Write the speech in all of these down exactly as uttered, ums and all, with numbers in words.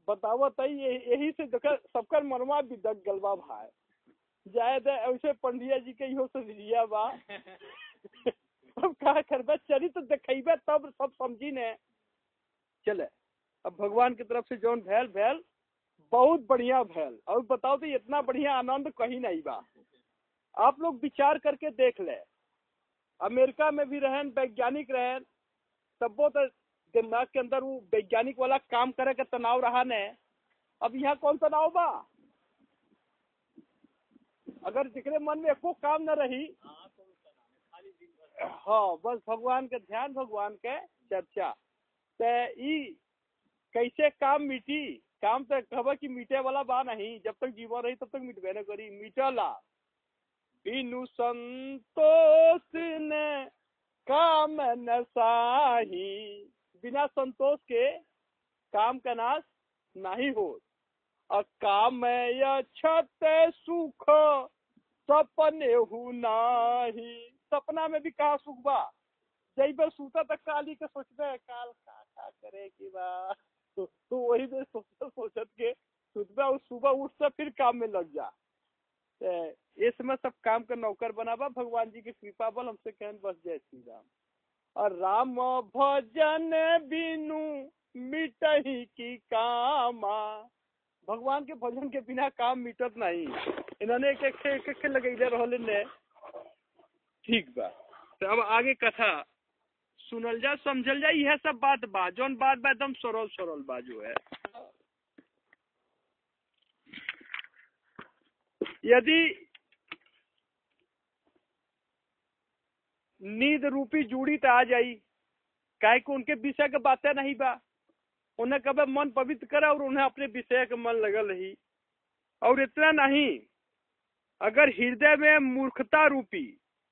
बतावा तई यही से देख सबकर मनवा भी दग गलबा भाई जाए दे ऐसे पंडिया जी के इहो से रिया बा अब का करबे चली तो देखेबे तब सब समझी ने चले। अब भगवान की तरफ से जौन भैल भैल बहुत बढ़िया भैल। और बताओ तो इतना बढ़िया आनंद कहीं नहीं बा। आप लोग विचार करके देख ले, अमेरिका में भी रहन वैज्ञानिक रहन तब वो तो दिमाग के अंदर वो वैज्ञानिक वाला काम करे का तनाव रहा ने। अब यहाँ कौन तनाव बा? अगर जिकरे मन में एको काम न रही, हाँ बस भगवान के ध्यान भगवान के चर्चा ते ई कैसे काम मिटी। काम तो कहब कि मीटे वाला बा नहीं, जब तक जीवन रही तब तक मिटबे न करी। मिटला बिनु संतोष ने काम न साही, बिना संतोष के काम का नाश नहीं हो। अकाम छत सुख सपने हु नाही, सपना में भी कहा सुख बा। जब सूता तक काली के सोचते काल का का करे की बा, तो, तो वही दे सोचत सोचत के सुतबा और सुबह उठ से फिर काम में लग जा। इस समय सब काम का नौकर बनावा भगवान जी की कृपा बल हमसे कहन बस जय श्री राम। और राम भजन बिनु मिटही की कामा, भगवान के भजन के बिना काम मिटत नहीं। इन्होंने एक एक एक एक लगैले रहले ने। ठीक बा, तो अब आगे कथा सुनल जा समझल जा। यह सब बात बा जौन बात बा एकदम सरल सरल बा जो है। यदि नींद रूपी जूड़ी तो आ जाई, काहे को उनके विषय के बातें नहीं बा। उन्हें कभी मन पवित्र करा और उन्हें अपने विषय के मन लगल रही। और इतना नहीं, अगर हृदय में मूर्खता रूपी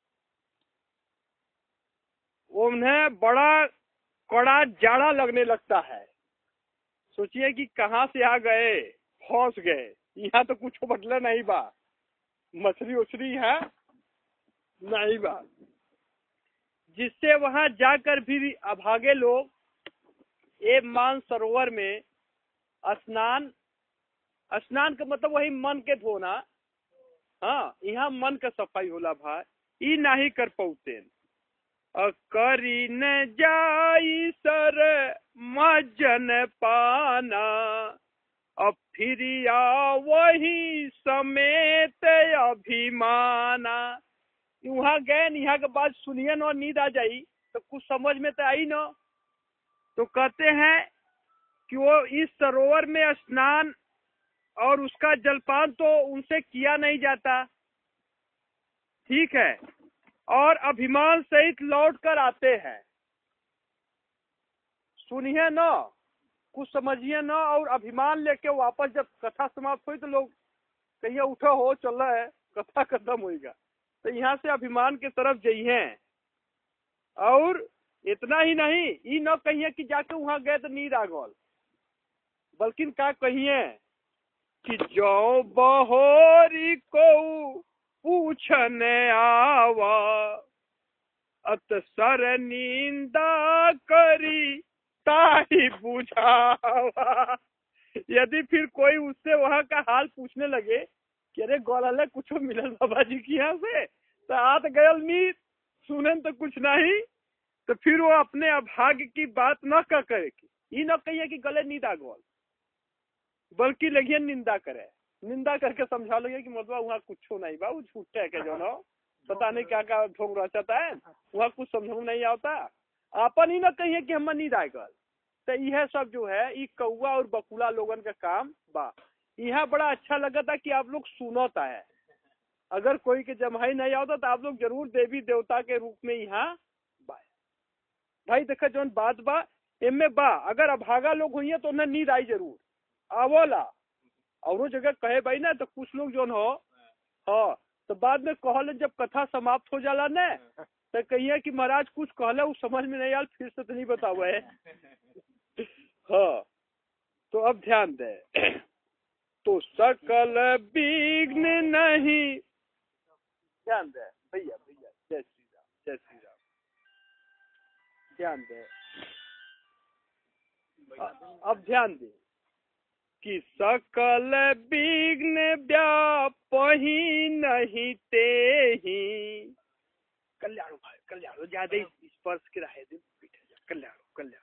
उन्हें बड़ा कड़ा जाड़ा लगने लगता है, सोचिए कि कहाँ से आ गए, फंस गए। यहाँ तो कुछ बदला नहीं बा, मछली उछली है नहीं बा, जिससे वहां जाकर भी अभागे लोग ये मान सरोवर में स्नान, स्नान का मतलब वही मन के धोना। हाँ, यहाँ मन का सफाई होला भाई, ई नहीं कर पौते। करी न जाई सर मजन पाना, अब फिर आ वही समेत अभिमाना। वहाँ गए, यहाँ के बाद सुनिए न, नींद आ जाई तो कुछ समझ में तो आई न। तो कहते हैं कि वो इस सरोवर में स्नान और उसका जलपान तो उनसे किया नहीं जाता, ठीक है, और अभिमान सहित लौट कर आते हैं। सुनिए न, कुछ समझिए न, और अभिमान लेके वापस जब कथा समाप्त हुई तो लोग कहिए उठो हो चल रहा है, कथा खत्म होगा। तो यहाँ से अभिमान की तरफ जाइए। और इतना ही नहीं, ये न कहिए कि जाके वहां गए तो नींद आ गल, बल्कि क्या कहिए कि जो बहोरी को पूछने आवा, अत सर निंदा करी ताही बुझावा। यदि फिर कोई उससे वहां का हाल पूछने लगे कि अरे गोलाले कुछ मिलल बाबा जी की यहाँ से, तो आत गयल नींद, सुनन तो कुछ नहीं, तो फिर वो अपने अभाग्य की बात न कर करेगी। ये न कहिए कि गले नींद आ गल, बल्कि लगिए निंदा करे। निंदा करके समझा लगे कि मतलब वहाँ कुछ नहीं बा, वो झूठे के जो न पता नहीं क्या क्या ढोंग रचता है, वहाँ कुछ समझ नहीं आता। आपन ही न कहिए कि हम नींद आ गल। तो यह सब जो है ये कौआ और बकुला लोगन का काम बा। यहाँ बड़ा अच्छा लगा था कि आप लोग सुनता है। अगर कोई के जमाई नहीं आता तो आप लोग जरूर देवी देवता के रूप में यहाँ बा। भाई देखा जो बात बा इनमें बा, अगर अभागा लोग हुई तो उन्हें नींद आई जरूर आवला। और जगह कहे भाई ना तो कुछ लोग जो हो हाँ, तो बाद में कहले जब कथा समाप्त हो जाला ना तो कहिए कि महाराज कुछ कहले वो समझ में नहीं आल, फिर से तो नहीं बतावा है। हाँ, तो अब ध्यान दे। तो सकल विघ्न नहीं, ध्यान दे भैया भैया, जय श्री राम जय श्री राम, ध्यान दे। अब ध्यान दे, कि सकल विघ्न व्यापहि नहीं तेहि। कल्याण भाई कल्याण ज्यादा ही स्पर्श के रहे दिन कल्याण कल्याण।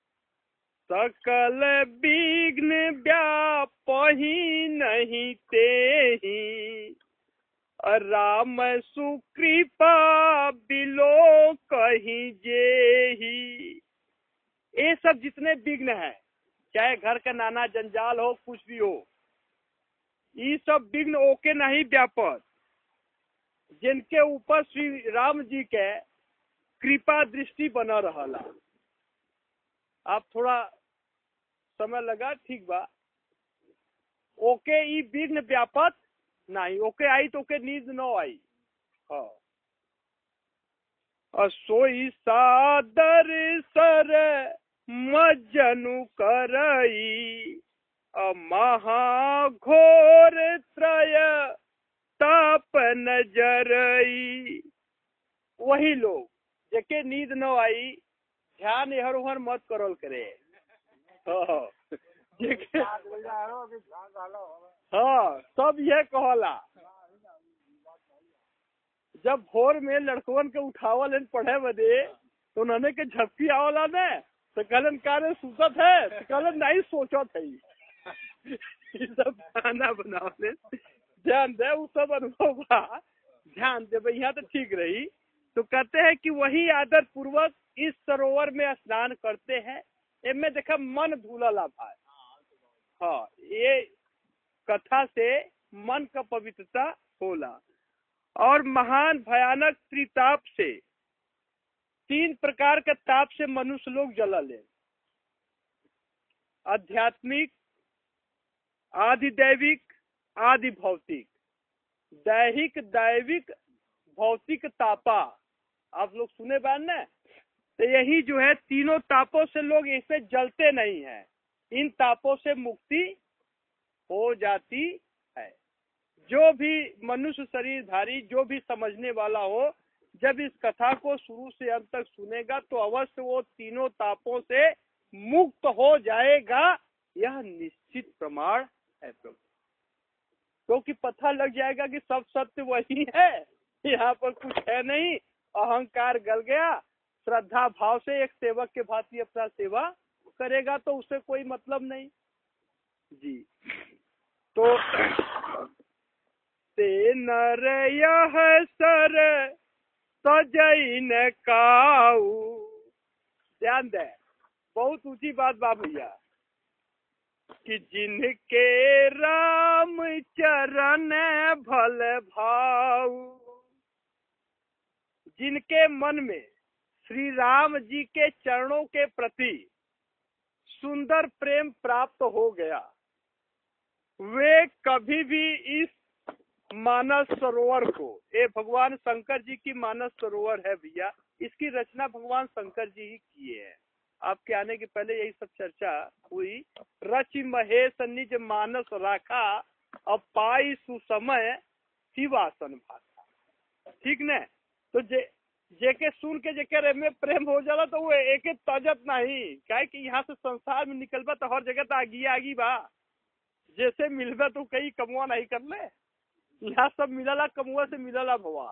सकल विघ्न व्यापहि नहीं तेहि, राम सुकृपा बिलो कहीं जेही। ये सब जितने विघ्न हैं, चाहे घर का नाना जंजाल हो, कुछ भी हो, ये सब विघ्न ओके नहीं व्यापक, जिनके ऊपर श्री राम जी के कृपा दृष्टि बना रहला। आप थोड़ा समय लगा, ठीक बा। ओके ई विघ्न व्यापक नहीं, ओके आई तो ओके नींद न आई। हाँ, असोई सादर सर मजनु करई, महाघोर त्रय ताप नजरई। वही लोग जेके नींद न आई, ध्यान इहर उहर मत करल करे। हाँ, जेके हाँ सब ये कहला। जब भोर में लड़कवन के उठावल पढ़े बदे, तो उन्होंने के झपकी आवला ने, तो कहलन कारे सुतत है, तो कहलन नहीं सोचत है। ये सब खाना बनावले ध्यान दे, वो सब अनुभव बा, ध्यान दे भाई, यहाँ तो ठीक रही। तो कहते हैं कि वही आदर पूर्वक इस सरोवर में स्नान करते हैं। इनमें देखा मन धूला लाभ है। हाँ, ये कथा से मन का पवित्रता होला। और महान भयानक त्रिताप से, तीन प्रकार के ताप से मनुष्य लोग जलले। आध्यात्मिक, आधिदैविक, आदि भौतिक। दैहिक, दैविक, भौतिक तापा आप लोग सुने बान ना। तो यही जो है तीनों तापों से लोग इससे जलते नहीं हैं। इन तापों से मुक्ति हो जाती है। जो भी मनुष्य शरीरधारी, जो भी समझने वाला हो, जब इस कथा को शुरू से अंत तक सुनेगा तो अवश्य वो तीनों तापों से मुक्त हो जाएगा। यह निश्चित प्रमाण है प्रभु, क्योंकि तो पता लग जाएगा कि सब सत्य वही है, यहाँ पर कुछ है नहीं। अहंकार गल गया। श्रद्धा भाव से एक सेवक के भांति अपना सेवा करेगा तो उसे कोई मतलब नहीं जी। तो ते नर यह सर सजइन काऊ। ध्यान दे, बहुत ऊंची बात बा भैया, कि जिनके राम चरण भल भाऊ, जिनके मन में श्री राम जी के चरणों के प्रति सुंदर प्रेम प्राप्त हो गया, वे कभी भी इस मानस सरोवर को, ये भगवान शंकर जी की मानस सरोवर है भैया, इसकी रचना भगवान शंकर जी ही किए हैं। आपके आने के पहले यही सब चर्चा हुई। रचि महेश निज मानस राखा, अब पाई सुसमय शिवासन भाषा। ठीक न? तो जे जेके सुन के जेके में प्रेम हो जाला तो वो एक एक ताजत नहीं, क्या कि यहाँ से संसार में निकलबा तो हर जगह तो आगी आगी बा, जैसे मिलबा तो कहीं कमुआ नहीं कर ले। यहाँ सब मिलला कमुआ से मिलला भवा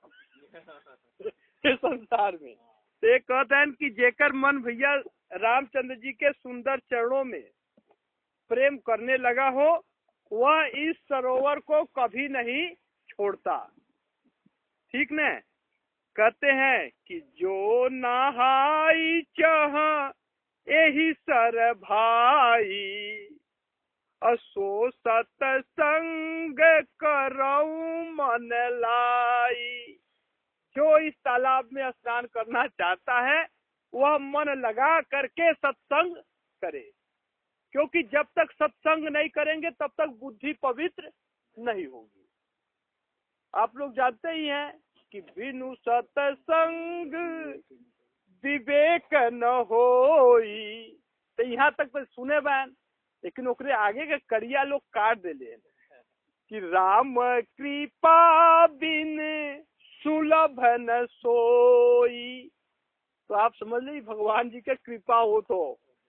संसार में। तो एक कहते हैं कि जेकर मन भैया रामचंद्र जी के सुंदर चरणों में प्रेम करने लगा हो, वह इस सरोवर को कभी नहीं छोड़ता। ठीक न? कहते हैं कि जो नहाई चाह यही सर भाई, असो सतसंग करऊ मन लाई। जो इस तालाब में स्नान करना चाहता है वह मन लगा करके सत्संग करे, क्योंकि जब तक सत्संग नहीं करेंगे तब तक बुद्धि पवित्र नहीं होगी। आप लोग जानते ही हैं कि बिनु सत्संग विवेक न होई। तो यहाँ तक तो सुने बैन, लेकिन ओकरे आगे के कड़िया लोग काट देले कि राम कृपा बिन सुलभ न सोई। तो आप समझ ली भगवान जी के कृपा हो तो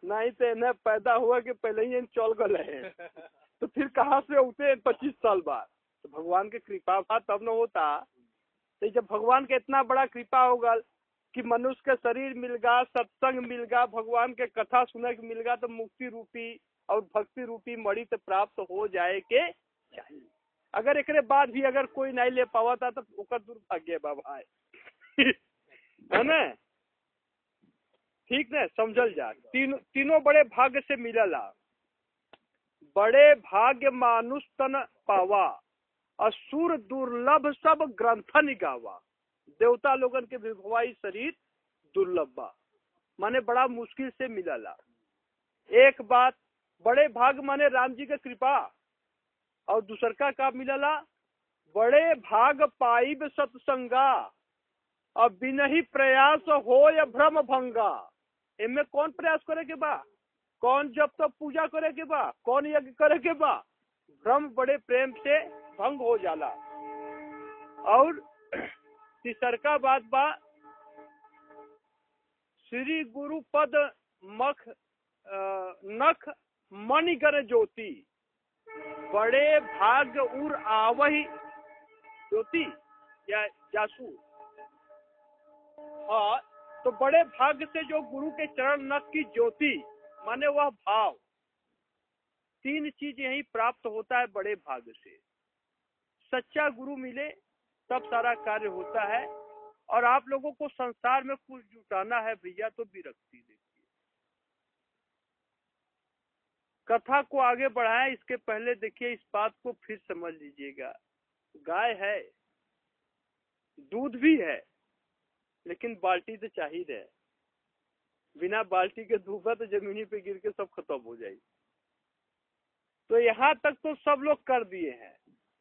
नहीं तो इन्हें पैदा हुआ कि पहले ही चल गए हैं तो फिर कहाँ से उठे पच्चीस साल बाद। तो भगवान की कृपा था तब न होता। तो जब भगवान का इतना बड़ा कृपा होगा कि मनुष्य का शरीर मिल गया, सत्संग मिल गया, भगवान के कथा सुने के मिल गया, तो मुक्ति रूपी और भक्ति रूपी मणि तो प्राप्त हो जाए के चाहिए। अगर एक बाद भी अगर कोई नहीं ले पावा था तो ओकर दुर्भाग्य बाबा है ना। ठीक न समझल जा। तीन, तीनों बड़े भाग्य से मिलला। बड़े भाग्य मानुष तन पावा, असुर दुर्लभ सब ग्रंथन गावा। देवता लोगन के विभवाई शरीर दुर्लभ बा, माने बड़ा मुश्किल से मिलला। एक बात बड़े भाग माने राम जी के कृपा, और दूसर का का मिलला बड़े भाग पाइब सत्संगा, अब बिनही प्रयास हो या भ्रम भंगा। इनमें कौन प्रयास करे के बा, कौन जब तब पूजा करे के बा, कौन यज्ञ करे के बा, भ्रम बड़े प्रेम से भंग हो जाला। और तीसर का बात बा श्री गुरु पद मख नख मणिगर ज्योति, बड़े भाग्य उर आवही ज्योति या जासू। हाँ, तो बड़े भाग्य से जो गुरु के चरण नख की ज्योति माने वह भाव, तीन चीज यही प्राप्त होता है बड़े भाग्य से। सच्चा गुरु मिले तब सारा कार्य होता है। और आप लोगों को संसार में कुछ जुटाना है भैया तो विरक्ति देखिए। कथा को आगे बढ़ाएं इसके पहले देखिए इस बात को फिर समझ लीजिएगा। गाय है, दूध भी है, लेकिन बाल्टी तो चाहिए। बिना बाल्टी के दूध तो जमीनी पे गिर के सब खत्म हो जाएगी। तो यहाँ तक तो सब लोग कर दिए हैं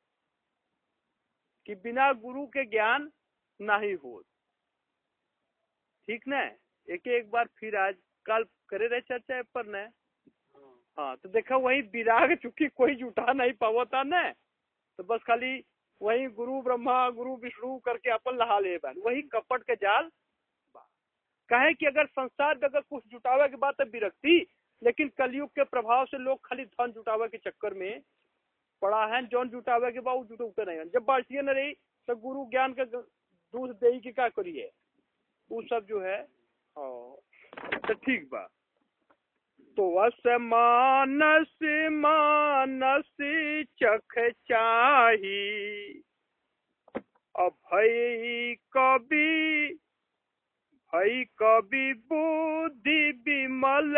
कि बिना गुरु के ज्ञान नहीं हो। ठीक न। एक एक बार फिर आज कल करे रहे चर्चा पर न। हाँ, तो देखा वही विराग चूंकि कोई जुटा नहीं पावा था न, तो बस खाली वही गुरु ब्रह्मा गुरु विष्णु करके अपन लहा ले बन, वही कपट के जाल। कहे कि अगर संसार में अगर कुछ जुटावे के बाद तो विरक्ति, लेकिन कलयुग के प्रभाव से लोग खाली धन जुटावे के चक्कर में पड़ा है। जौन जुटावे के बाद जुटते नहीं। जब बाल्टिया न रही तो गुरु ज्ञान के दूध दे की क्या करिए, वो सब जो है। तो ठीक बा। तो असमानस मानस चख चाही, अभय कवि भई कवि बुद्धि विमल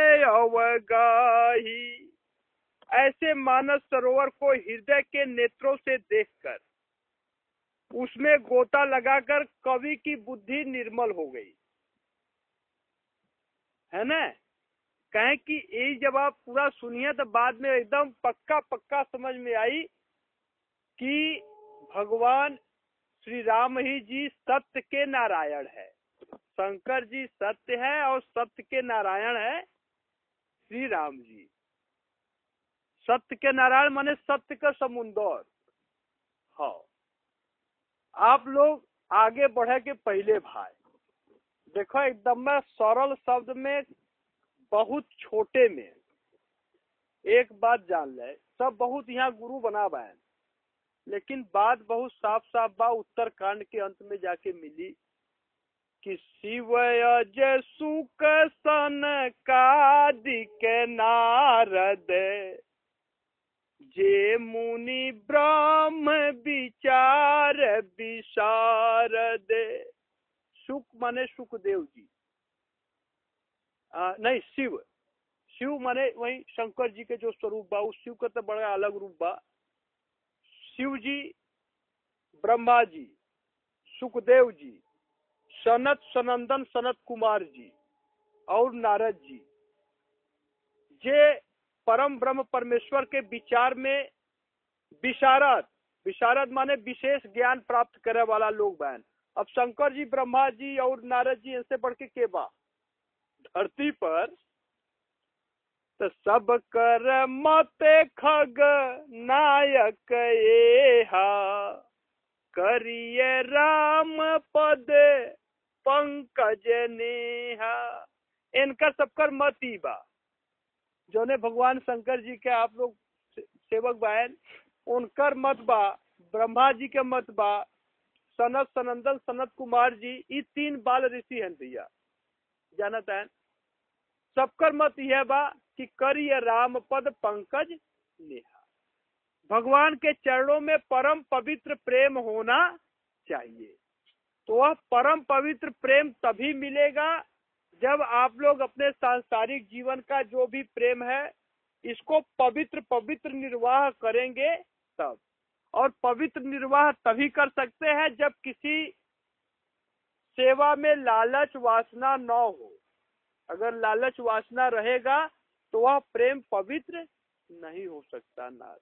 अवगाही। ऐसे मानस सरोवर को हृदय के नेत्रों से देखकर उसमें गोता लगाकर कवि की बुद्धि निर्मल हो गई है ना। कहें कि ये जब आप पूरा सुनिए तो बाद में एकदम पक्का पक्का समझ में आई कि भगवान श्री राम ही जी सत्य के नारायण है। शंकर जी सत्य है और सत्य के नारायण है श्री राम जी। सत्य के नारायण माने सत्य का समुंदर। हाँ, आप लोग आगे बढ़े के पहले भाई देखो एकदम में सरल शब्द में बहुत छोटे में एक बात जान ले। सब बहुत यहाँ गुरु बना बहन, लेकिन बात बहुत साफ साफ बा उत्तर कांड के अंत में जाके मिली कि शिव अज सुख सनकादिक नारद, जे मुनि ब्रह्म विचार विशारद। सुख माने सुखदेव जी, आ, नहीं शिव। शिव माने वही शंकर जी के जो स्वरूप बा, उस शिव का तो बड़ा अलग रूप बा। शिव जी, ब्रह्मा जी, सुखदेव जी, सनत सनंदन सनत कुमार जी और नारद जी, जे परम ब्रह्म परमेश्वर के विचार में विशारद, विशारद माने विशेष ज्ञान प्राप्त करे वाला लोग बहन। अब शंकर जी, ब्रह्मा जी और नारद जी इनसे बढ़ के के बा धरती पर। तो सब कर मत खग नायक एहा, करिए राम पद पंकज नेहा। इनका सबकर मत ही बा, जो ने भगवान शंकर जी के आप लोग सेवक बायन उनकर मत बा, ब्रह्मा जी के मत बा, सनत सनंदन सनत कुमार जी, ये तीन बाल ऋषि हैं भैया, जानत है। सबकर मत यह बा कि करिय राम पद पंकज नेहा, भगवान के चरणों में परम पवित्र प्रेम होना चाहिए। तो वह परम पवित्र प्रेम तभी मिलेगा जब आप लोग अपने सांसारिक जीवन का जो भी प्रेम है इसको पवित्र पवित्र निर्वाह करेंगे तब। और पवित्र निर्वाह तभी कर सकते हैं जब किसी सेवा में लालच वासना न हो। अगर लालच वासना रहेगा तो वह प्रेम पवित्र नहीं हो सकता नाथ।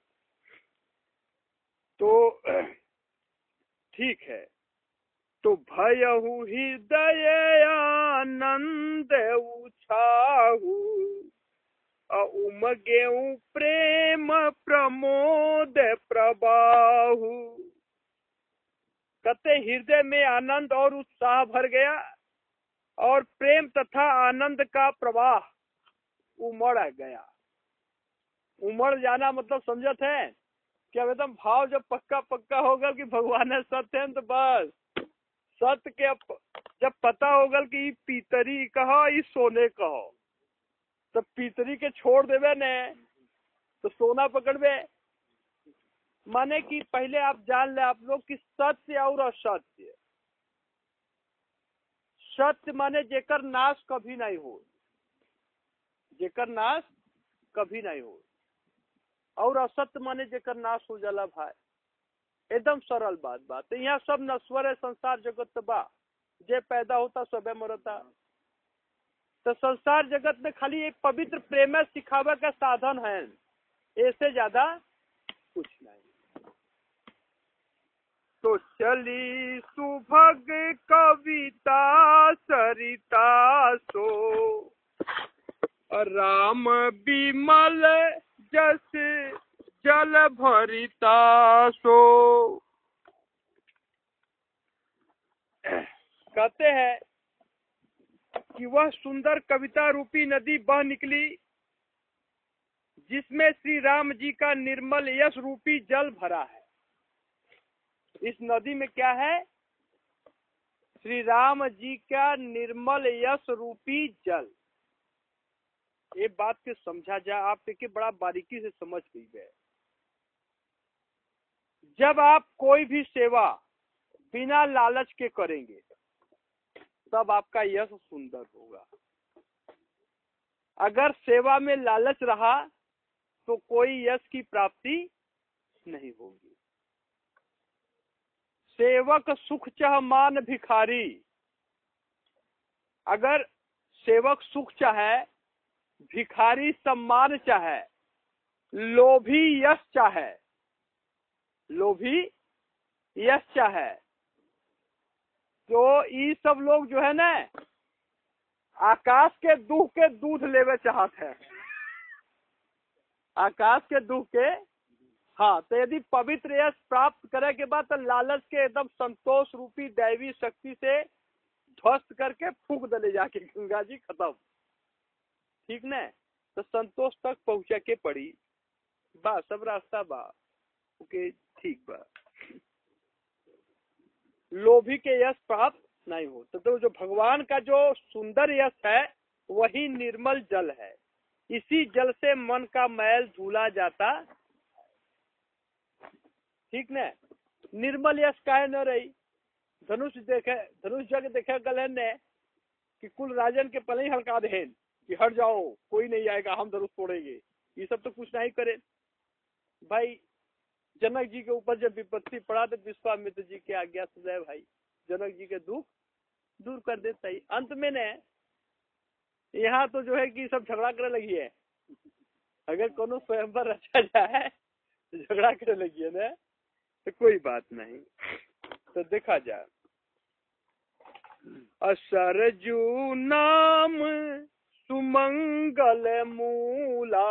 तो ठीक है, तो भयहु हृदय आनंद उछाहु, उमगेऊ प्रेम प्रमोद प्रबाहु। कहते हृदय में आनंद और उत्साह भर गया और प्रेम तथा आनंद का प्रवाह उमड़ गया। उमड़ जाना मतलब समझत है कि अब एकदम भाव जब पक्का पक्का होगा कि भगवान है सत्य है, तो बस सत्य के जब पता होगा कि पीतरी कहो इस सोने कहो, तब पीतरी के छोड़ देवे ने तो सोना पकड़वे। माने कि पहले आप जान ले आप लोग कि सत्य और असत्य, सत्य माने जेकर नाश कभी नहीं हो, जेकर नाश कभी नहीं हो, और असत्य माने जेकर नाश हो जाला भाई। एकदम सरल बात बात तो यहाँ सब नश्वर है, संसार जगत बा, जे पैदा होता सबे मरता। तो संसार जगत में खाली एक पवित्र प्रेम सिखावे का साधन है, ऐसे ज्यादा कुछ नहीं। तो चली सुभग कविता सरिता सो, राम बिमल जस जल भरिता सो। कहते हैं कि वह सुंदर कविता रूपी नदी बह निकली जिसमें श्री राम जी का निर्मल यश रूपी जल भरा है। इस नदी में क्या है? श्री राम जी का निर्मल यश रूपी जल। ये बात के समझा जाए, आप देखिए बड़ा बारीकी से समझ गए। जब आप कोई भी सेवा बिना लालच के करेंगे तब आपका यश सुंदर होगा। अगर सेवा में लालच रहा तो कोई यश की प्राप्ति नहीं होगी। सेवक सुख चाह मान भिखारी, अगर सेवक सुख चाहे, भिखारी सम्मान चाहे, लोभी यश चाहे, लोभी यश चाहे, तो ये सब लोग जो है ना आकाश के दूध के दूध लेवे चाहते हैं, आकाश के दूध के। हाँ, तो यदि पवित्र यश प्राप्त करे के बाद तो लालच के एकदम संतोष रूपी दैवी शक्ति से ध्वस्त करके फूंक दले जाके गंगा जी खत्म। ठीक न? तो संतोष तक पहुंचे के पड़ी बा, सब रास्ता बा ओके, ठीक बा। लोभी के यश प्राप्त नहीं हो तो, तो जो भगवान का जो सुंदर यश है वही निर्मल जल है। इसी जल से मन का मैल धुला जाता। ठीक न? निर्मल यश काहे न रही? धनुष देखे, धनुष जग देखे गले ने कि कुल राजन के पले ही हल्का देन कि हट जाओ, कोई नहीं आएगा, हम धनुष तोड़ेंगे। ये सब तो कुछ नहीं करे भाई। जनक जी के ऊपर जब विपत्ति पड़ा तो विश्वामित्र जी की आज्ञा से भाई जनक जी के दुख दूर कर देता ही। अंत में ने यहाँ तो जो है कि सब झगड़ा करने लगी है। अगर कोनो स्वयंवर रचा जाए झगड़ा करने लगी है ना, तो कोई बात नहीं। तो देखा जाए, असरजू नाम सुमंगल मूला,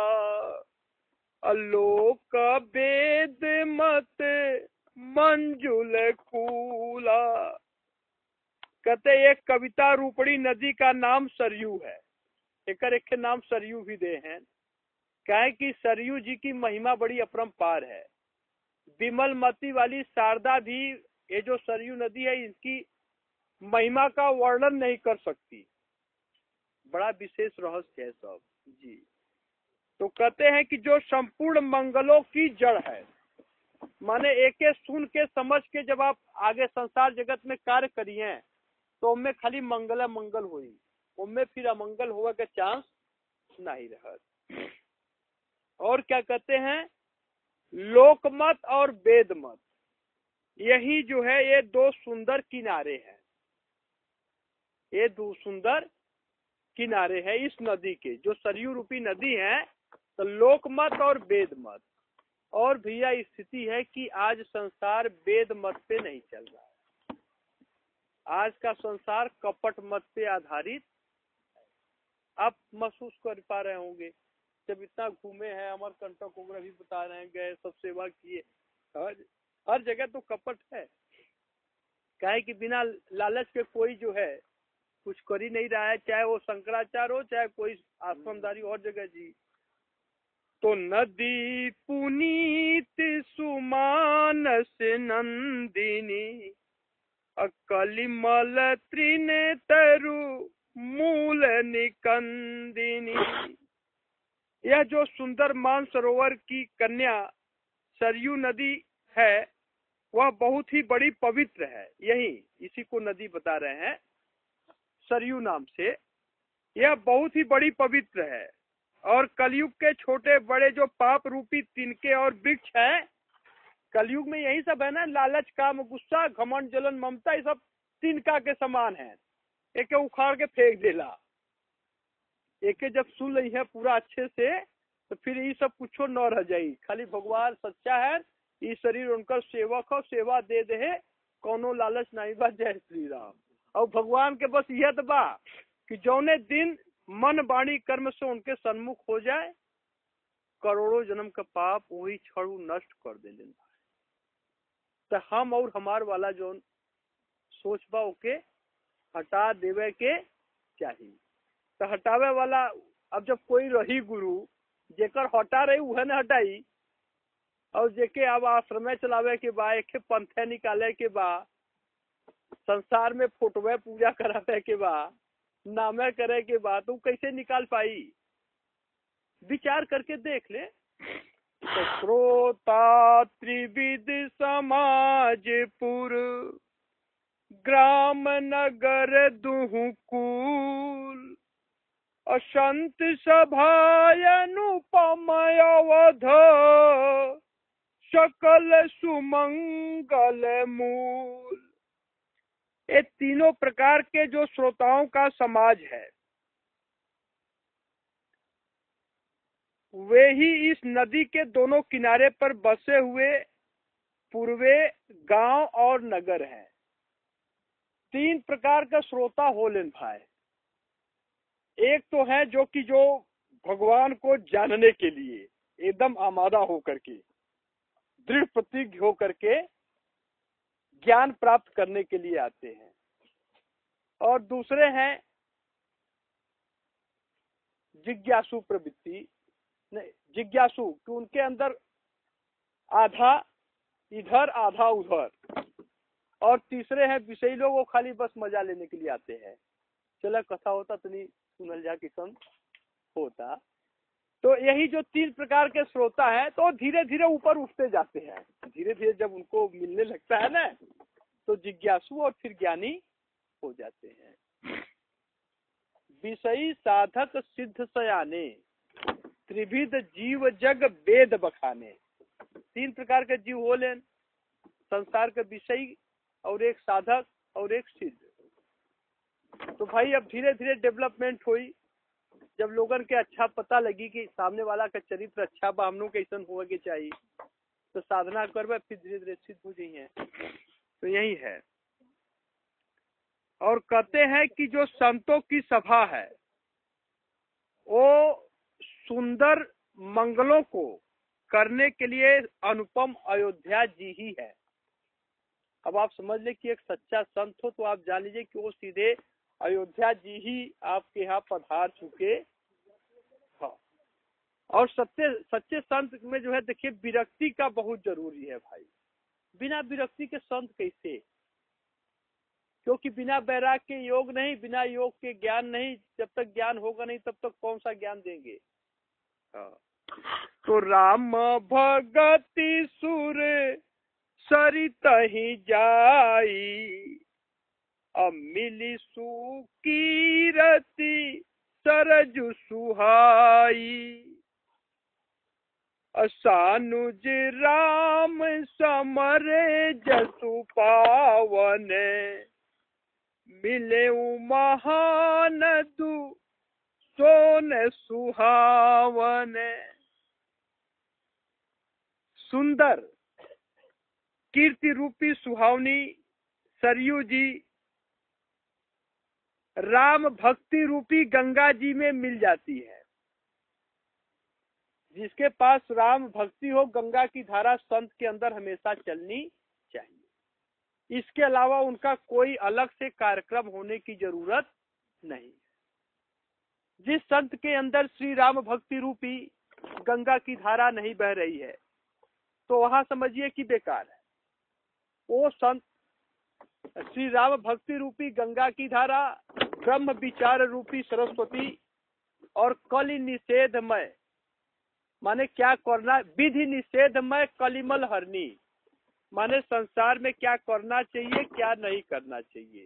अलोक वेद मत मंजुल कूला। कहते एक कविता रूपड़ी नदी का नाम सरयू है। एक एक के नाम सरयू भी दे हैं। कहे कि सरयू जी की महिमा बड़ी अपरंपार है। विमल मती वाली शारदा भी ये जो सरयू नदी है इसकी महिमा का वर्णन नहीं कर सकती। बड़ा विशेष रहस्य है सब जी। तो कहते हैं कि जो संपूर्ण मंगलों की जड़ है, माने एक सुन के समझ के जब आप आगे संसार जगत में कार्य करिए तो उनमें खाली मंगल मंगल हुई, उनमें फिर अमंगल होगा का चांस नहीं रहा। और क्या कहते हैं, लोकमत और वेद मत, यही जो है ये दो सुंदर किनारे हैं, ये दो सुंदर किनारे हैं इस नदी के, जो सरयू रूपी नदी है। तो लोकमत और वेद मत। और भैया स्थिति है कि आज संसार वेद मत पे नहीं चल रहा है, आज का संसार कपट मत पे आधारित। आप महसूस कर पा रहे होंगे जब इतना घूमे हैं, अमरकंटक वगैरह भी बता रहे हैं, गए सब सेवा किए, हर हर जगह तो कपट है। क्या है कि बिना लालच के कोई जो है कुछ कर ही नहीं रहा है, चाहे वो शंकराचार्य हो चाहे कोई आश्रमदारी और जगह जी। तो नदी पुनीत सुमानस नंदिनी, अकलिमल त्रिन तरु मूल निकंदिनी। यह जो सुंदर मानसरोवर की कन्या सरयू नदी है वह बहुत ही बड़ी पवित्र है। यही इसी को नदी बता रहे हैं सरयू नाम से। यह बहुत ही बड़ी पवित्र है और कलयुग के छोटे बड़े जो पाप रूपी तिनके और वृक्ष है, कलयुग में यही सब है ना, लालच काम गुस्सा घमंड जलन ममता, ये सब तिनका के समान है। एक उखाड़ के फेंक देला, एक जब सुन रही है पूरा अच्छे से तो फिर ये सब कुछो न रह जाई। खाली भगवान सच्चा है, ये शरीर उनका सेवक हो, सेवा दे दे, कोनो लालच नहीं बा। जय श्री राम। और भगवान के बस यह तो बा कि जौने दिन मन वाणी कर्म से उनके सन्मुख हो जाए, करोड़ों जन्म का पाप वही क्षण नष्ट कर दे लेना। तो हम और हमार वाला जो सोच बा ओके हटा देवे के चाहिए। तो हटावे वाला अब जब कोई रही गुरु जेकर हटा रही वह न हटाई, और जेके अब आश्रम चलावे के बा, एक पंथे निकाले के बा, संसार में फोटोवे पूजा करावे के बा, नामे करे के बा, तो कैसे निकाल पाई? विचार करके देख ले। तो श्रोता त्रिविध समाजपुर, ग्राम नगर दुहु कुल, असंत सभाय अनुपम अवध, सकल सुमंगल मूल। ये तीनों प्रकार के जो श्रोताओं का समाज है वे ही इस नदी के दोनों किनारे पर बसे हुए पूर्वे गांव और नगर हैं। तीन प्रकार का श्रोता हो लेन भाई। एक तो है जो कि जो भगवान को जानने के लिए एकदम आमादा होकर के, दृढ़ प्रतिज्ञ होकर के ज्ञान प्राप्त करने के लिए आते हैं। और दूसरे हैं जिज्ञासु प्रवृत्ति, नहीं जिज्ञासु कि उनके अंदर आधा इधर आधा उधर। और तीसरे हैं विषयी लोग, वो खाली बस मजा लेने के लिए आते हैं। चला कथा होता तो नहीं सुनल जा किसन होता। तो यही जो तीन प्रकार के श्रोता है तो धीरे धीरे ऊपर उठते जाते हैं। धीरे धीरे जब उनको मिलने लगता है ना तो जिज्ञासु और फिर ज्ञानी हो जाते हैं। विषयी साधक सिद्ध सयाने, त्रिविध जीव जग वेद बखाने। तीन प्रकार के जीव हो लेन, संसार के विषयी और एक साधक और एक सिद्ध। तो भाई अब धीरे धीरे डेवलपमेंट हुई। जब लोगन के अच्छा पता लगी कि सामने वाला का चरित्र अच्छा बा, हम लोग कैसन होवे के चाहिए, तो साधना करवे फिर धीरे धीरे सिद्ध हो जाइए। तो यही है। और कहते हैं कि जो संतों की सभा है वो सुंदर मंगलों को करने के लिए अनुपम अयोध्या जी ही है। अब आप समझ ले कि एक सच्चा संत हो तो आप जान लीजिए कि वो सीधे अयोध्या जी ही आपके यहाँ पधार चुके और सच्चे सच्चे संत में जो है देखिए विरक्ति का बहुत जरूरी है भाई। बिना विरक्ति के संत कैसे? क्योंकि बिना बैराग के योग नहीं, बिना योग के ज्ञान नहीं। जब तक ज्ञान होगा नहीं तब तक कौन सा ज्ञान देंगे? हाँ। तो राम भगति सुर सरित ही जाई, अमिली सुकीरति सरजु सुहाई, असानुज राम समरे जसु पावन, मिले महान दु सोन सुहावन। सुंदर कीर्ति रूपी सुहावनी सरयू जी राम भक्ति रूपी गंगा जी में मिल जाती है। जिसके पास राम भक्ति हो, गंगा की धारा संत के अंदर हमेशा चलनी चाहिए। इसके अलावा उनका कोई अलग से कार्यक्रम होने की जरूरत नहीं। जिस संत के अंदर श्री राम भक्ति रूपी गंगा की धारा नहीं बह रही है तो वहां समझिए कि बेकार है। वो संत श्री राम भक्ति रूपी गंगा की धारा, ब्रह्म विचार रूपी सरस्वती और कलि निषेधमय, माने क्या करना, विधि निषेधमय कलिमल हरनी, माने संसार में क्या करना चाहिए क्या नहीं करना चाहिए,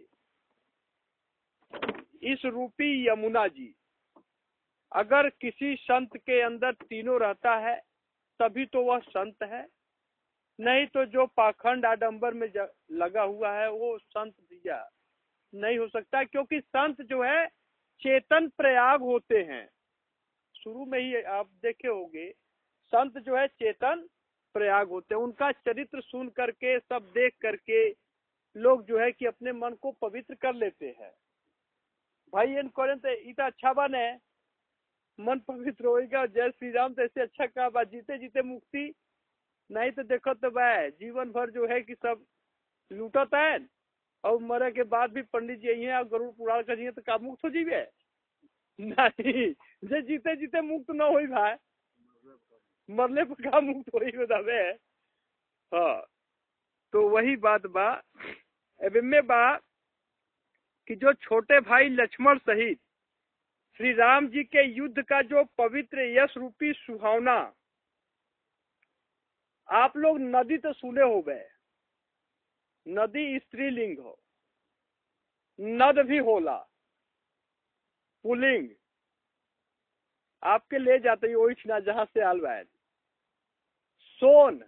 इस रूपी यमुना जी अगर किसी संत के अंदर तीनों रहता है तभी तो वह संत है। नहीं तो जो पाखंड आडंबर में लगा हुआ है वो संत भैया नहीं हो सकता। क्योंकि संत जो है चेतन प्रयाग होते हैं। शुरू में ही आप देखे होंगे संत जो है चेतन प्रयाग होते हैं। उनका चरित्र सुन करके, सब देख करके लोग जो है कि अपने मन को पवित्र कर लेते हैं। भाई इन करें तो इतना अच्छा बने, मन पवित्र होएगा। जय श्री राम तो ऐसे अच्छा कहा बा, जीते जीते मुक्ति। नहीं तो देखो तो भाई जीवन भर जो है कि सब लूटत है और मरे के बाद भी पंडित जी हैं और गरुड़ पुराण करिए तो का मुक्त हो जीवे? नहीं, जे जीते जीते मुक्त न हो भाई, मरने पर का मुक्त हो ही बतावे। हाँ, तो वही बात बा अब में बा कि जो छोटे भाई लक्ष्मण सहित श्री राम जी के युद्ध का जो पवित्र यश रूपी सुहावना, आप लोग नदी तो सुने हो गए, नदी स्त्रीलिंग हो, नद भी होला पुलिंग, आपके ले जाते वही ना जहां से आलवाए। सोन,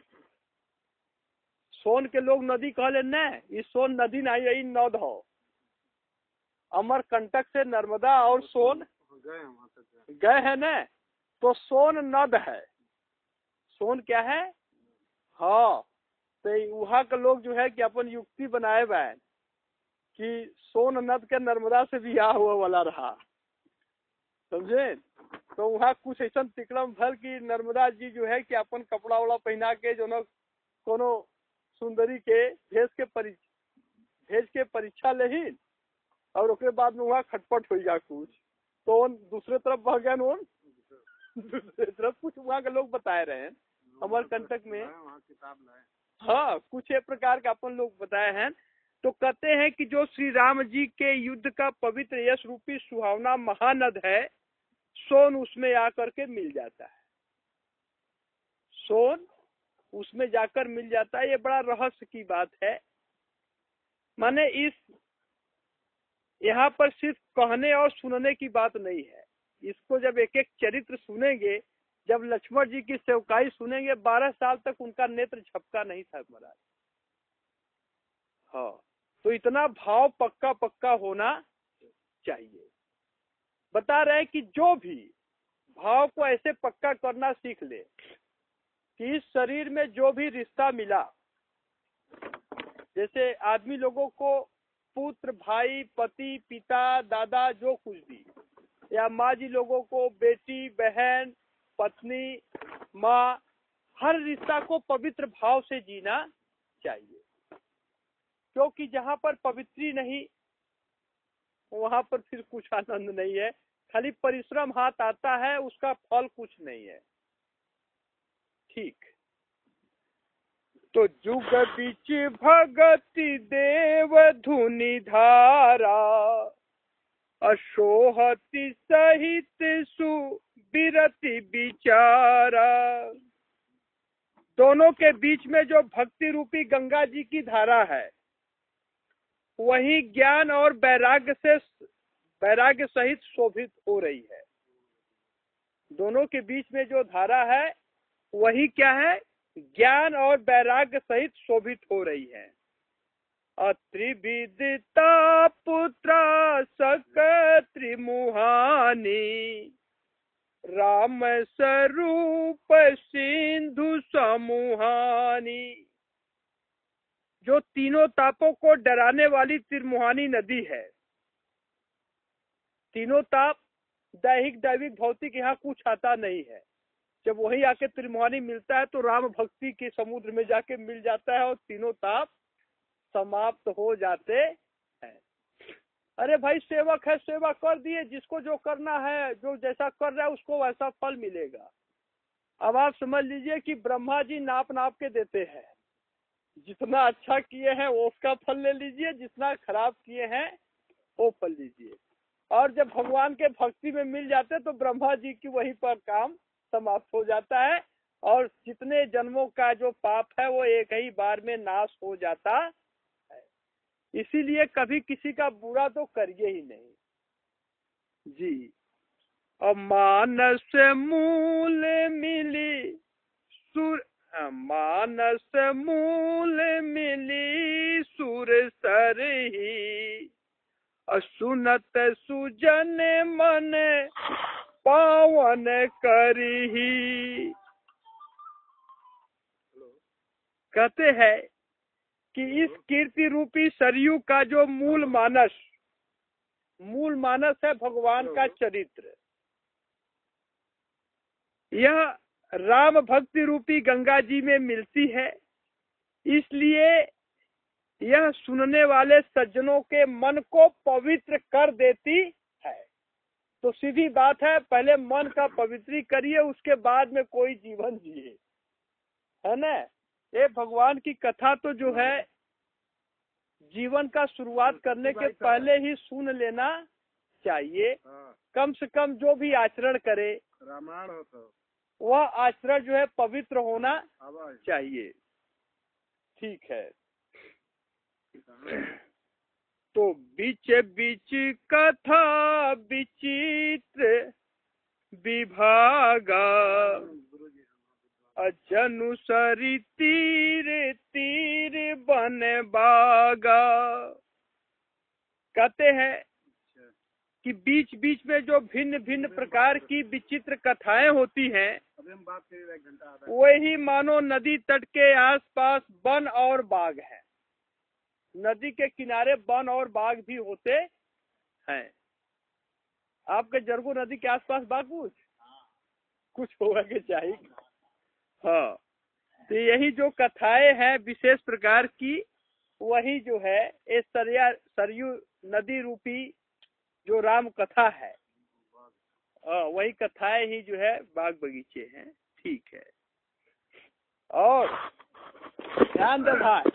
सोन के लोग नदी कहले न, इस सोन नदी नहीं, यही नद हो। अमरकंटक से नर्मदा और सोन गए हैं न, तो सोन नद है। सोन क्या है? हाँ, तो वहाँ के लोग जो है कि अपन युक्ति बनाए हुए कि सोन नद के नर्मदा से भी आ हुआ वाला रहा, समझे? तो वहाँ कुछ ऐसा तिकड़म भर कि नर्मदा जी जो है कि अपन कपड़ा वड़ा पहना के जो न कोनो सुंदरी के भेज के परी भेज के परीक्षा ले और उसके बाद में वहाँ खटपट हो जा कुछ, तो दूसरे तरफ बह गए न, दूसरे तरफ कुछ वहाँ के लोग बताए रहे हैं अमरकंटक में। हाँ, कुछ एक प्रकार का अपन लोग बताए हैं। तो कहते हैं कि जो श्री राम जी के युद्ध का पवित्र यश रूपी सुहावना महानद है, सोन उसमें आकर के मिल जाता है। सोन उसमें जाकर मिल जाता है। ये बड़ा रहस्य की बात है। माने इस यहाँ पर सिर्फ कहने और सुनने की बात नहीं है। इसको जब एक एक चरित्र सुनेंगे, जब लक्ष्मण जी की सेवकाई सुनेंगे, बारह साल तक उनका नेत्र झपका नहीं था महाराज। हाँ, तो इतना भाव पक्का पक्का होना चाहिए। बता रहे हैं कि जो भी भाव को ऐसे पक्का करना सीख ले कि इस शरीर में जो भी रिश्ता मिला, जैसे आदमी लोगों को पुत्र, भाई, पति, पिता, दादा, जो कुछ भी, या माँ जी लोगों को बेटी, बहन, पत्नी, माँ, हर रिश्ता को पवित्र भाव से जीना चाहिए। क्योंकि जहाँ पर पवित्री नहीं वहां पर फिर कुछ आनंद नहीं है, खाली परिश्रम हाथ आता है, उसका फल कुछ नहीं है। ठीक। तो जुग बीच भगति देव धुनि धारा, अशोहति सहित सुबिरति विचारा। दोनों के बीच में जो भक्ति रूपी गंगा जी की धारा है, वही ज्ञान और वैराग्य से वैराग्य सहित शोभित हो रही है। दोनों के बीच में जो धारा है वही क्या है, ज्ञान और वैराग्य सहित शोभित हो रही है। अत्रिविदिता पुत्रा सक त्रिमुहानी, राम स्वरूप सिंधु समूहानी। जो तीनों तापों को डराने वाली त्रिमुहानी नदी है। तीनों ताप दैहिक, दैविक, भौतिक यहाँ कुछ आता नहीं है। जब वही आके त्रिमुहानी मिलता है तो राम भक्ति के समुद्र में जाके मिल जाता है और तीनों ताप समाप्त हो जाते हैं। अरे भाई सेवक है, सेवा कर दिए, जिसको जो करना है, जो जैसा कर रहा है उसको वैसा फल मिलेगा। अब आप समझ लीजिए कि ब्रह्मा जी नाप नाप के देते हैं, जितना अच्छा किए हैं वो उसका फल ले लीजिए, जितना खराब किए हैं वो फल लीजिए। और जब भगवान के भक्ति में मिल जाते तो ब्रह्मा जी की वहीं पर काम समाप्त हो जाता है और जितने जन्मों का जो पाप है वो एक ही बार में नाश हो जाता है। इसीलिए कभी किसी का बुरा तो करिए ही नहीं जी। और मानस मूल मिली सुर मानस मूल मिली सुर सरही, सुनत सुजन मन पावन करही। कहते हैं कि इस कीर्ति रूपी सरयू का जो मूल मानस मूल मानस है भगवान का चरित्र, यह राम भक्ति रूपी गंगा जी में मिलती है। इसलिए यह सुनने वाले सज्जनों के मन को पवित्र कर देती है। तो सीधी बात है, पहले मन का पवित्री करिए, उसके बाद में कोई जीवन जिए, है ना। ये भगवान की कथा तो जो है जीवन का शुरुआत करने के पहले ही सुन लेना चाहिए। कम से कम जो भी आचरण करे रामायण होता वह आचरण जो है पवित्र होना चाहिए। ठीक है। तो बीच बीच कथा विचित्र विभागा, अजनु सरी तीर तीर बन बागा। कहते हैं कि बीच बीच में जो भिन्न भिन्न प्रकार की विचित्र कथाएं होती हैं, वही मानो नदी तट के आसपास वन और बाग है। नदी के किनारे वन और बाग भी होते हैं। आपके जरगो नदी के आसपास बाग कुछ कुछ होगा के चाहिए। हाँ, तो यही जो कथाएं हैं विशेष प्रकार की, वही जो है इस सरया सरयू नदी रूपी जो राम कथा है, आ, वही कथाएं ही जो है बाग बगीचे हैं। ठीक है। और ध्यान दे भाई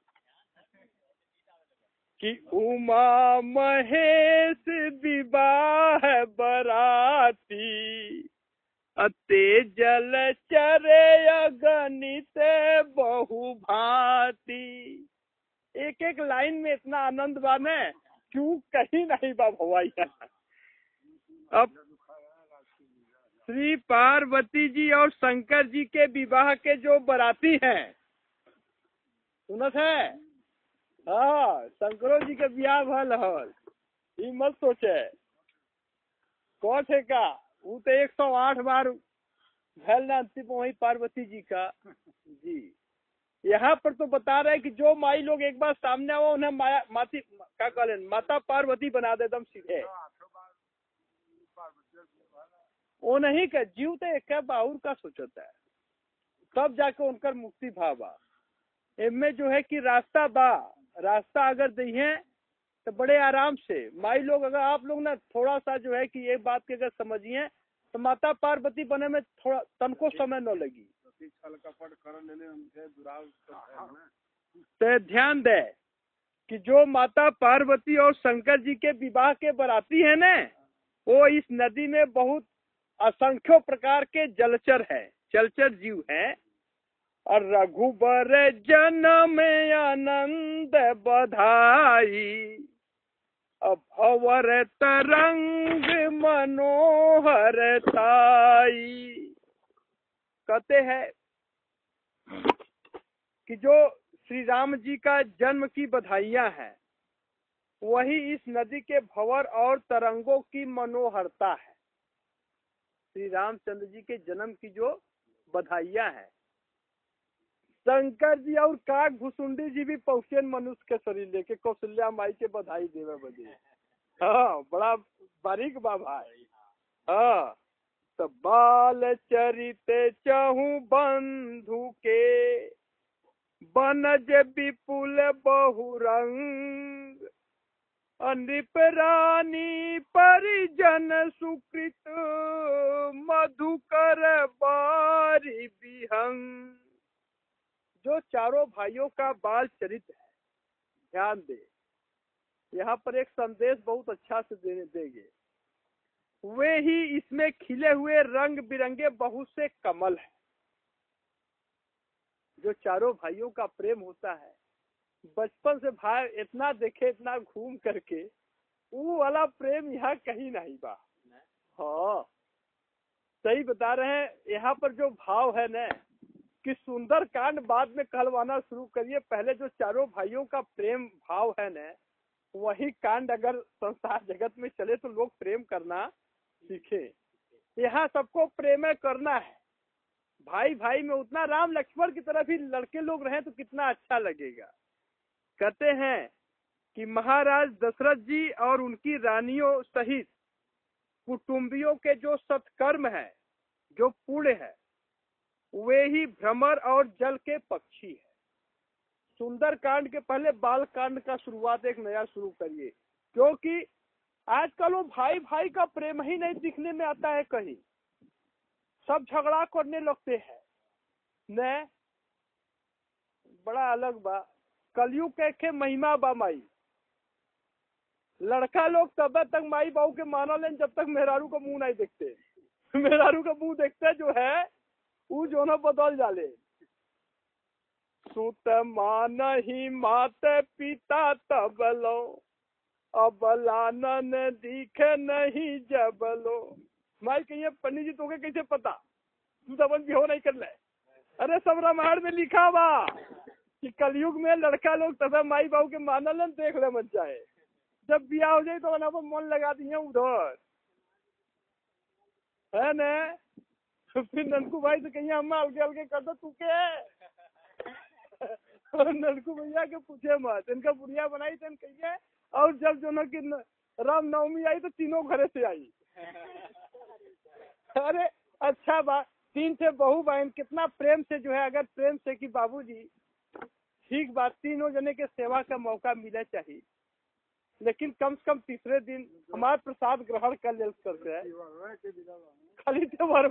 कि उमा महेश विवाह बराती, अते जल चरे अगणित बहु भांति। एक एक लाइन में इतना आनंद बान है, क्यों कहीं नहीं बा भवैया। अब श्री पार्वती जी और शंकर जी के विवाह के जो बराती हैं, सुनत है। हाँ, शंकरों जी के ब्याह भल हल, ये मत सोचे कौन है का। वो तो एक सौ आठ बार भैल ना अंतिम वही पार्वती जी का जी। यहाँ पर तो बता रहे हैं कि जो माई लोग एक बार सामने आओ उन्हें माया माती क्या कहले माता पार्वती बना दे दम सीधे। वो नहीं का जीव तो एक बाहुर का सोचता है, तब जाके उनकर मुक्ति भावा। इनमें जो है कि रास्ता बा, रास्ता अगर दही तो बड़े आराम से माई लोग, अगर आप लोग ना थोड़ा सा जो है कि एक बात के अगर समझिए तो माता पार्वती बने में थोड़ा तनको समय न लगी। तो ध्यान दे कि जो माता पार्वती और शंकर जी के विवाह के बराती है ना, वो इस नदी में बहुत असंख्यों प्रकार के जलचर है, जलचर जीव है। और रघुबर जन्म आनंद बधाई, भंवर तरंग मनोहर ताई। कहते हैं कि जो श्री राम जी का जन्म की बधाइयां हैं, वही इस नदी के भंवर और तरंगों की मनोहरता है। श्री रामचंद्र जी के जन्म की जो बधाइयां हैं। शंकर जी और काक भुसुंडी जी भी पहुंचे मनुष्य के शरीर लेके कौशल्या माई के बधाई देवे बदे। हाँ, बड़ा बारीक बाबा है। हाँ, तो बाल चरित चहु बंधु के, बनज विपुल बहुरंग, नृप रानी परिजन सुकृत, मधुकर बारी विहंग। जो चारों भाइयों का बाल चरित्र है, ध्यान दे, यहाँ पर एक संदेश बहुत अच्छा से देने देंगे। वे ही इसमें खिले हुए रंग बिरंगे बहुत से कमल है। जो चारों भाइयों का प्रेम होता है, बचपन से भाई इतना देखे, इतना घूम करके, वो वाला प्रेम यहाँ कहीं नहीं बा। हाँ, सही बता रहे हैं। यहाँ पर जो भाव है न, कि सुंदर कांड बाद में कहलवाना शुरू करिए, पहले जो चारों भाइयों का प्रेम भाव है न, वही कांड अगर संसार जगत में चले तो लोग प्रेम करना सीखे। यहाँ सबको प्रेम करना है, भाई भाई में उतना राम लक्ष्मण की तरह भी लड़के लोग रहे तो कितना अच्छा लगेगा। कहते हैं कि महाराज दशरथ जी और उनकी रानियों सहित कुटुंबियों के जो सत्कर्म है, जो पुण्य है, वे ही भ्रमर और जल के पक्षी है। सुंदर कांड के पहले बाल कांड का शुरुआत एक नया शुरू करिए, क्योंकि आजकल वो भाई भाई का प्रेम ही नहीं दिखने में आता है कहीं, सब झगड़ा करने लगते हैं न। बड़ा अलग बा कलयुग के, के महिमा बा माई। लड़का लोग तब तक माई बाबू के माना लें जब तक मेहरारू का मुंह नहीं देखते। मेहरारू का मुंह देखते जो है वो जो न बदल जाले। सुत मान ही मात पिता तब लो, अब लानन दिखे नहीं जबलो। माई कहिए पंडित जी तोके कैसे पता, तू तो अपन बिहो नहीं कर ले। अरे सब रामायण में लिखा बा कि कलयुग में लड़का लोग तथा माई बाबू के मानल देख ले मन चाहे, जब बिया हो जाए तो अपन मन लगा दिए उधर है न। फिर ननकू भाई से कहिए अम्मा अलगे अलगे कर दो तू के। ननकू भैया के पूछे मत, इनका बुढ़िया बनाई तो कहिए। और जब जो न कि राम नवमी आई तो तीनों घरे से आई। अरे अच्छा बात, तीन से बहू बहन कितना प्रेम से जो है, अगर प्रेम से कि बाबूजी ठीक बात, तीनों जने के सेवा का मौका मिले चाहिए, लेकिन कम से कम तीसरे दिन हमारे प्रसाद ग्रहण कर ले करके खाली त्योहार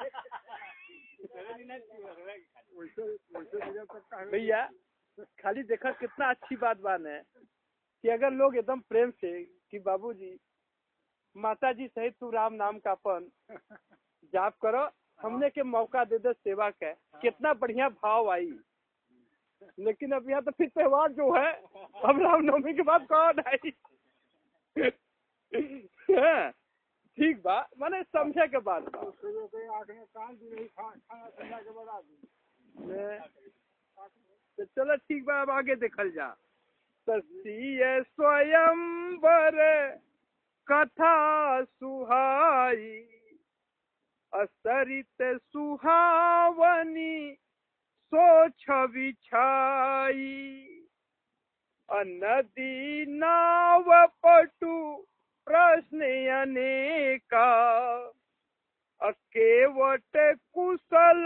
भैया। खाली देखा कितना अच्छी बात बात है कि अगर लोग एकदम प्रेम से कि बाबूजी माता जी सहित तू राम नाम का अपन जाप करो, हमने के मौका दे दे सेवा का, कितना बढ़िया भाव आई। लेकिन अब यहाँ तो फिर त्योहार जो है अब रामनवमी के बाद कौन आई। ठीक बा, माने समझे के बाद बा। तो चलो ठीक बा, अब आगे देखल जा। तसीय स्वयंवर कथा सुहाई, असरित सुहावनी सो छवि छाई, नदी नाव पटु प्रश्न अनेका, अकेवट कुशल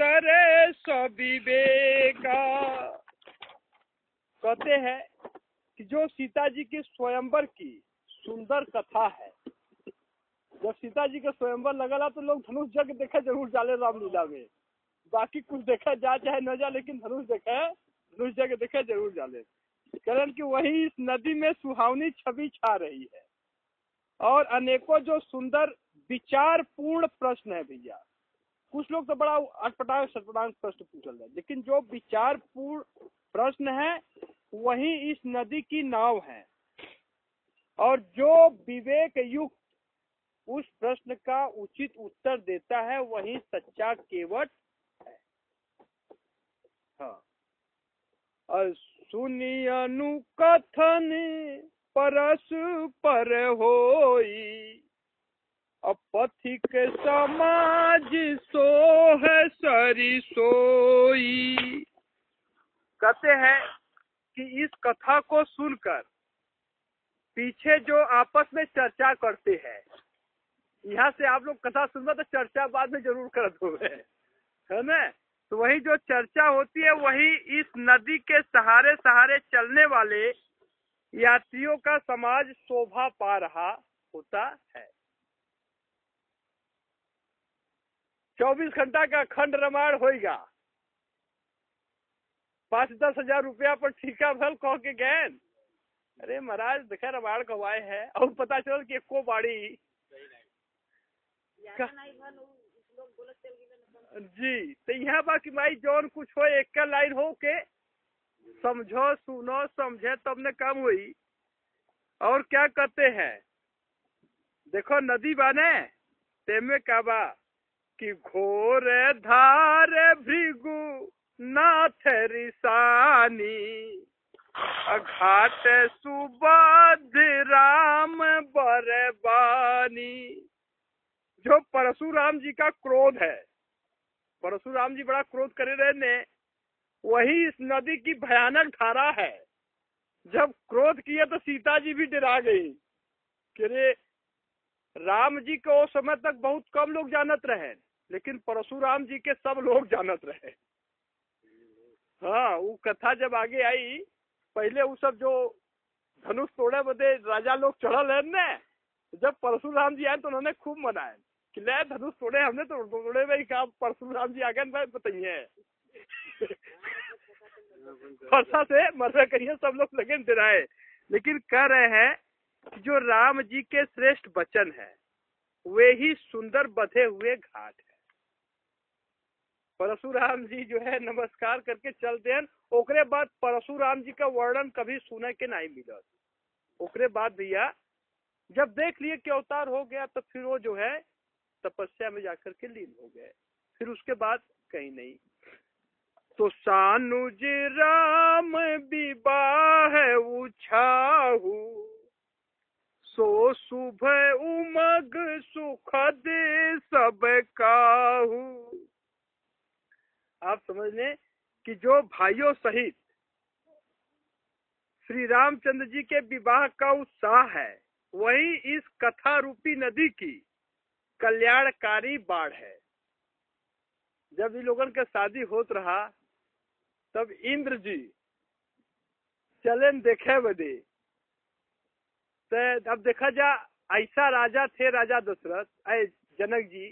उतरे सविवेका। कहते हैं कि जो सीता जी की स्वयंवर की सुंदर कथा है। जब सीता जी का स्वयंवर लगला तो लोग धनुष जग देखे जरूर जाले रामलीला में, बाकी कुछ देखा जा चाहे न जा, लेकिन धनुष देखे धनुष जग देखे जरूर जाले। कारण कि वही इस नदी में सुहावनी छवि छा रही है और अनेकों जो सुंदर विचारपूर्ण प्रश्न है भैया। कुछ लोग तो बड़ा अटपटांग सटपटांग प्रश्न पूछ रहे हैं, लेकिन जो विचारपूर्ण प्रश्न है वही इस नदी की नाव है और जो विवेक युक्त उस प्रश्न का उचित उत्तर देता है वही सच्चा केवट है। हाँ, और सुनी अनुकथन परस पर होई, अपथिक समाज सो है सरी सोई। कहते हैं कि इस कथा को सुनकर पीछे जो आपस में चर्चा करते हैं, यहाँ से आप लोग कथा सुनना तो चर्चा बाद में जरूर कर दोगे, है ना। तो वही जो चर्चा होती है वही इस नदी के सहारे सहारे चलने वाले यात्रियों का समाज शोभा पा रहा होता है। चौबीस घंटा का खंड रामायण होगा, पाँच दस हजार रुपया पर ठीका भल कह के गए। अरे महाराज देखा रामायण कवाए है और पता चल कि एको बाड़ी जी। तो यहाँ बाकी माई जौन कुछ हो एक लाइन हो के समझो सुनो समझे तब ने काम हुई। और क्या कहते हैं, देखो नदी बाने तेमे का बा कि घोर धार भृगु नाथ रिसानी, घाट सुबध राम बरबानी। जो परशुराम जी का क्रोध है, परशुराम जी बड़ा क्रोध करे रहे ने, वही इस नदी की भयानक धारा है। जब क्रोध किया तो सीता जी भी डरा गई कि रे राम जी को उस समय तक बहुत कम लोग जानत रहे, लेकिन परशुराम जी के सब लोग जानत रहे। हाँ, वो कथा जब आगे आई, पहले वो सब जो धनुष तोड़े बदे राजा लोग चढ़ल है न, जब परशुराम जी आए तो उन्होंने खूब मनाए कि ले धनुष तोड़े, हमने तो तोड़े में ही काम, परशुराम जी आगे बताइए वर्षा से मरना करिए, सब लोग लगे डराए। लेकिन कह रहे हैं कि जो राम जी के श्रेष्ठ वचन है वे ही सुंदर बधे हुए घाट है। परशुराम जी जो है नमस्कार करके चलते हैं, ओकरे बाद परशुराम जी का वर्णन कभी सुने के नहीं मिला। ओकरे बाद भैया जब देख लिए कि अवतार हो गया तो फिर वो जो है तपस्या में जाकर के लीन हो गए, फिर उसके बाद कहीं नहीं। तो सानुज राम विवाह उछाहू, सो शुभ उमग सुखद सब काहू। आप समझ लें कि जो भाइयों सहित श्री रामचंद्र जी के विवाह का उत्साह है वही इस कथा रूपी नदी की कल्याणकारी बाढ़ है। जब इन लोगों के शादी होत रहा तब इंद्र जी चले देखे बदे, तो अब देखा जा ऐसा राजा थे राजा दशरथ ऐ जनक जी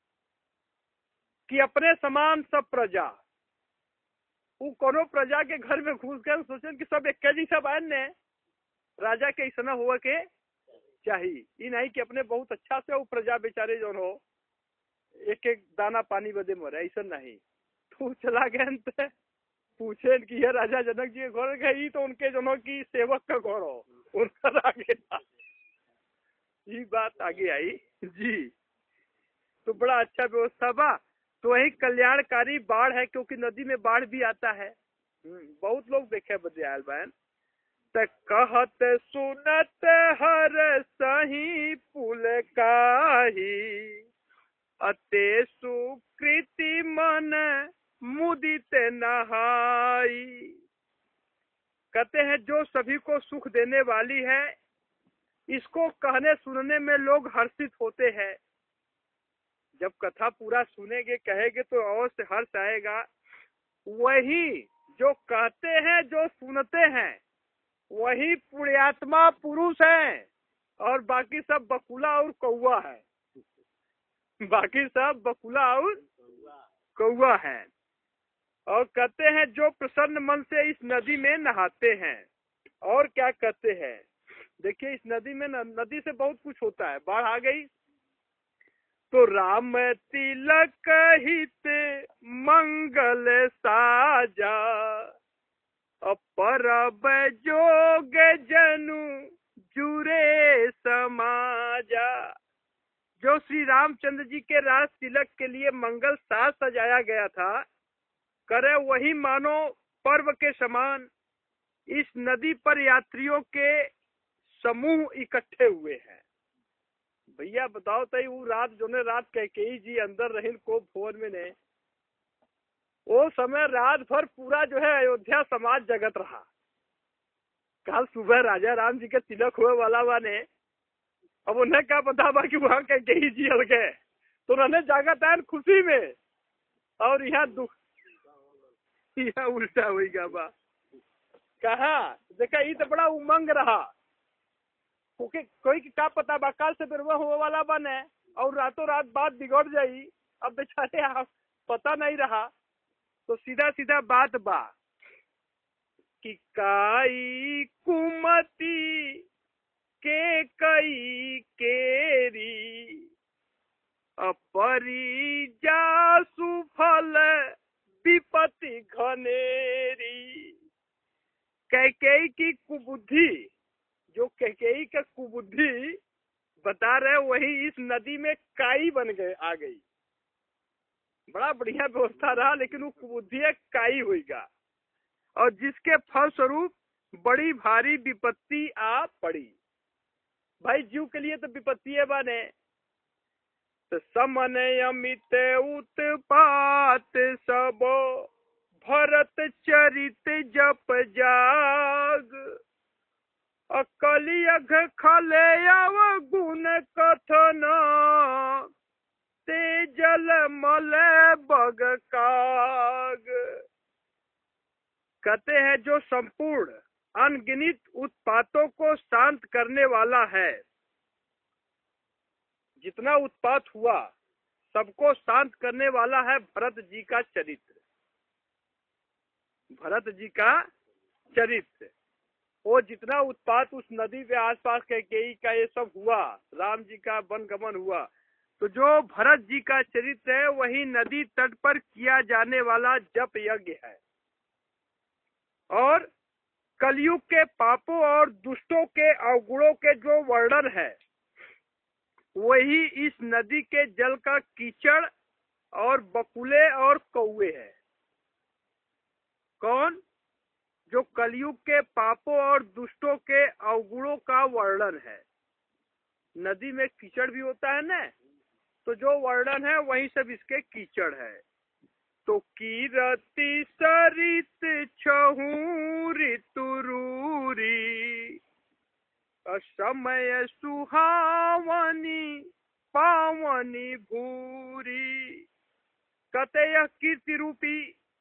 कि अपने समान सब प्रजा, वो कोनो प्रजा के घर में घुस गए सोचे कि सब एक जी सब आए ने राजा के ऐसा हुआ के चाहिए, ये नहीं कि अपने बहुत अच्छा से वो प्रजा बेचारे जो हो एक एक दाना पानी बदे मरे, ऐसा नहीं। तो चला गए तो पूछे कि ये राजा जनक जी के घर गई तो उनके जनों की सेवक का घर हो, उनका आगे ये बात आगे आई जी। तो बड़ा अच्छा व्यवस्था बा। तो वही कल्याणकारी बाढ़ है, क्योंकि नदी में बाढ़ भी आता है। बहुत लोग देखे बदे आयल बहन त कहत सुनत हर सही पुल काही, अते सुकृति मन मुदित नहाई। कहते हैं जो सभी को सुख देने वाली है, इसको कहने सुनने में लोग हर्षित होते हैं। जब कथा पूरा सुनेंगे कहेंगे तो अवश्य हर्ष आएगा। वही जो कहते हैं जो सुनते हैं वही पुण्यात्मा पुरुष हैं और बाकी सब बकुला और कौआ है। बाकी सब बकुला और कौआ है। और कहते हैं जो प्रसन्न मन से इस नदी में नहाते हैं। और क्या कहते हैं, देखिए इस नदी में न, नदी से बहुत कुछ होता है। बाढ़ आ गई तो राम तिलक हित मंगल साजा, परब जोग जनु जुरे समाजा। जो श्री रामचंद्र जी के राज तिलक के लिए मंगल साज सजाया गया था, करे वही मानो पर्व के समान इस नदी पर यात्रियों के समूह इकट्ठे हुए हैं। भैया बताओ तो वो रात जो ने रात कैकेयी जी अंदर रहिन को भवन में ने, वो समय रात भर पूरा जो है अयोध्या समाज जगत रहा। कल सुबह राजा राम जी के तिलक हुए वाला बाने, अब उन्हें क्या पता बा कि वहाँ कैकेयी जी हल गए, तो उन्होंने जागत है खुशी में। और यहाँ दुख, यहाँ उल्टा हुई गा बा। कहा देखा ये तो बड़ा उमंग रहा, क्योंकि कोई क्या पता बा कल से बिरवा हुआ वाला बने और रातों रात बात बिगड़ जाई। अब बेचारे आप पता नहीं रहा, तो सीधा सीधा बात बा कि काई कुमति के कई केरी, अपरी जासु फल विपत्ति घनेरी। कैकेयी की कुबुद्धि, जो कैकेयी का कुबुद्धि बता रहे वही इस नदी में काई बन गए आ गई। बड़ा बढ़िया व्यवस्था रहा, लेकिन वो कुबुद्धि काई हुईगा और जिसके फलस्वरूप बड़ी भारी विपत्ति आ पड़ी। भाई जीव के लिए तो विपत्ति है बने। तो समन अमित उत्पात सब भरत चरित जप जाग, अकली अघ खले अव गुण कथन, ते जल मल बग काग। कहते हैं जो संपूर्ण अनगिनित उत्पातों को शांत करने वाला है। जितना उत्पात हुआ सबको शांत करने वाला है भरत जी का चरित्र। भरत जी का चरित्र, वो जितना उत्पात उस नदी के आसपास कैकेयी का ये सब हुआ, राम जी का वनगमन हुआ, तो जो भरत जी का चरित्र है वही नदी तट पर किया जाने वाला जप यज्ञ है। और कलयुग के पापों और दुष्टों के अवगुणों के जो वर्णन है वही इस नदी के जल का कीचड़ और बकुले और कौवे है। कौन? जो कलयुग के पापों और दुष्टों के अवगुणों का वर्णन है। नदी में कीचड़ भी होता है ना, तो जो वर्णन है वही सब इसके कीचड़ है। तो कीरति सरित छहू ऋतुरूरी, असमय सुहावनी पावनी भूरी। कहते यह कीर्ति रूपी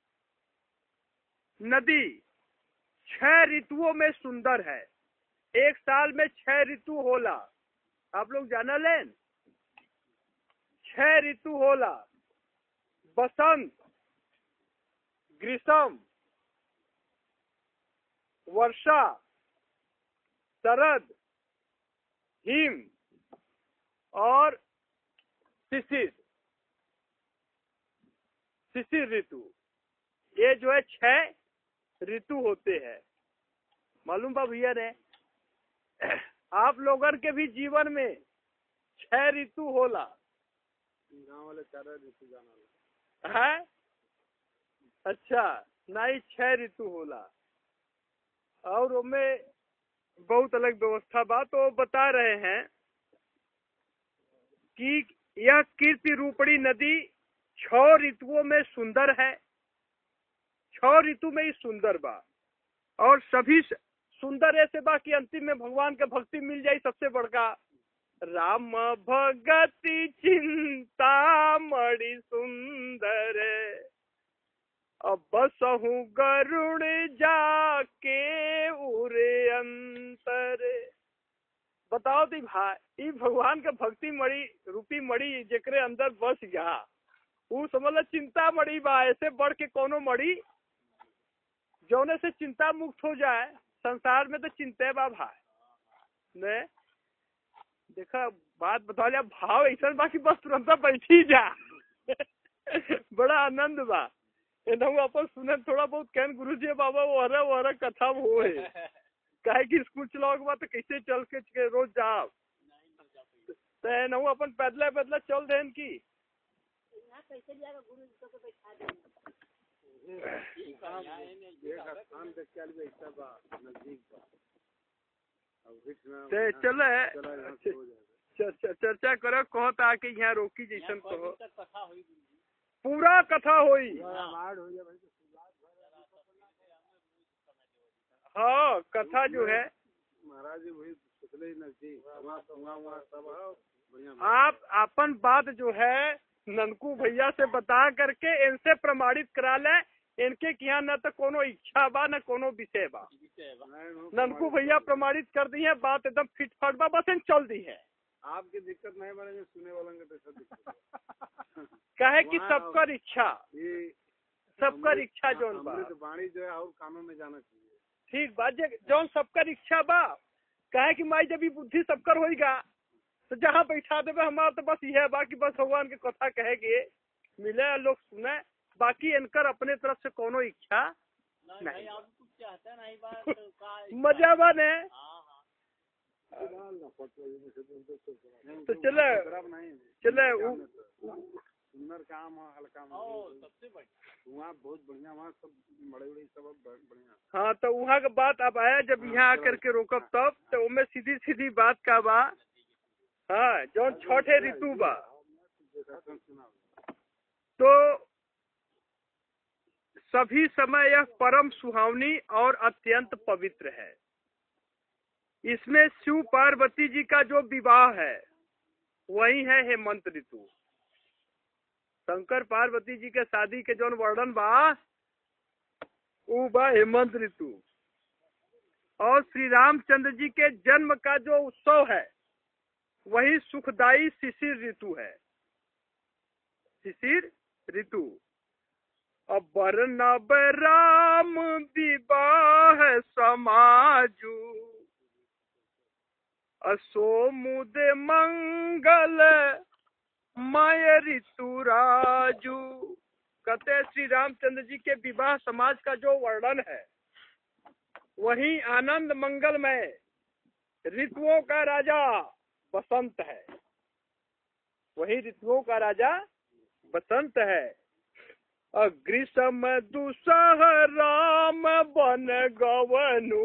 नदी छह ऋतुओं में सुंदर है। एक साल में छह ऋतु होला, आप लोग जाना लेन। छह ऋतु होला, बसंत, ग्रीष्म, वर्षा, शरद, हिम और शिशिर। शिशिर ऋतु, ये जो है छह ऋतु होते हैं। मालूम बा भैया ने, आप लोगन के भी जीवन में छह ऋतु होला। गाँव वाले चार ऋतु जाना है। अच्छा नहीं, छह ऋतु होला और उनमें बहुत अलग व्यवस्था बा। तो बता रहे हैं कि यह कीर्ति रूपणी नदी छह ऋतुओं में सुंदर है। छह ऋतु में ही सुंदर बा और सभी सुंदर ऐसे बा कि अंतिम में भगवान के भक्ति मिल जाए। सबसे बड़का राम भगति चिंता मणि सुंदर, अब बसहु गरुड़ जाके रे अंतर। बताओ ती भाई, ई भगवान के भक्ति मड़ी रूपी मड़ी जेकरे अंदर बस गया, वो समझ ला चिंता मड़ी बा। ऐसे बढ़ के कोनो मड़ी जौने से चिंता मुक्त हो जाए। संसार में तो चिंता बा भाई ने। देखा बात बता लिया, भाव ऐसा बा कि बस तुरंत बैठी जा। बड़ा आनंद बा। अपन सुने थोड़ा बहुत कहन गुरु जी बाबा वो हरा वो हरा कथा हो काहे कि स्कूल चलाओ के बाद तो कैसे चल के रोज जाओ तो अपन पैदला पैदला चल देन की चले चर्चा करो कहो ताकि यहाँ रोकी जैसन कहो पूरा कथा होई। हाँ कथा जो है महाराज आप अपन बात जो है ननकू भैया से बता करके इनसे प्रमाणित करा ले। इनके यहाँ न तो कोनो इच्छा बा न कोनो विषय बा। ननकू भैया प्रमाणित कर दी है, बात एकदम फिट फाट बा, बस इन चल दी है। आपकी दिक्कत नहीं बनेगी, सुने वालों के तो दिक्कत कहे कि सबकर इच्छा सबकर इच्छा जौन बा वाणी जो है और कानों में जाना चाहिए। ठीक बात जौन सबकर इच्छा बा। कहे कि माई जब बुद्धि सबकर होगा तो जहाँ बैठा देवे हमारा तो बस यह बा कि बस भगवान के कथा कहेगे मिले लोग सुने, बाकी इनकर अपने तरफ से कोनो इच्छा नहीं, नहीं। मजा बने तो चले चले सुंदर काम है, हल्का सबसे बढ़िया वहाँ बहुत बढ़िया, वहाँ सब बड़े बड़े सब बढ़िया। हाँ तो वहाँ का बात अब आया जब यहाँ आकर के रोकब तब तो उनमें सीधी सीधी बात का बा। हाँ जौन छठे ऋतु बा तो सभी समय यह परम सुहावनी और अत्यंत पवित्र है। इसमें शिव पार्वती जी का जो विवाह है वही है हेमंत ऋतु। शंकर पार्वती जी के शादी के जौन वर्णन बा वो बा हेमंत ऋतु। और श्री रामचंद्र जी के जन्म का जो उत्सव है वही सुखदायी शिशिर ऋतु है, शिशिर ऋतु। अब बरनब राम विवाह समाजू असो मुद मंगल मय ऋतु राजू। कहते श्री रामचंद्र जी के विवाह समाज का जो वर्णन है वही आनंद मंगलमय ऋतुओं का राजा बसंत है। वही ऋतुओं का राजा बसंत है। ग्रीष्म दुसह राम बन गवनु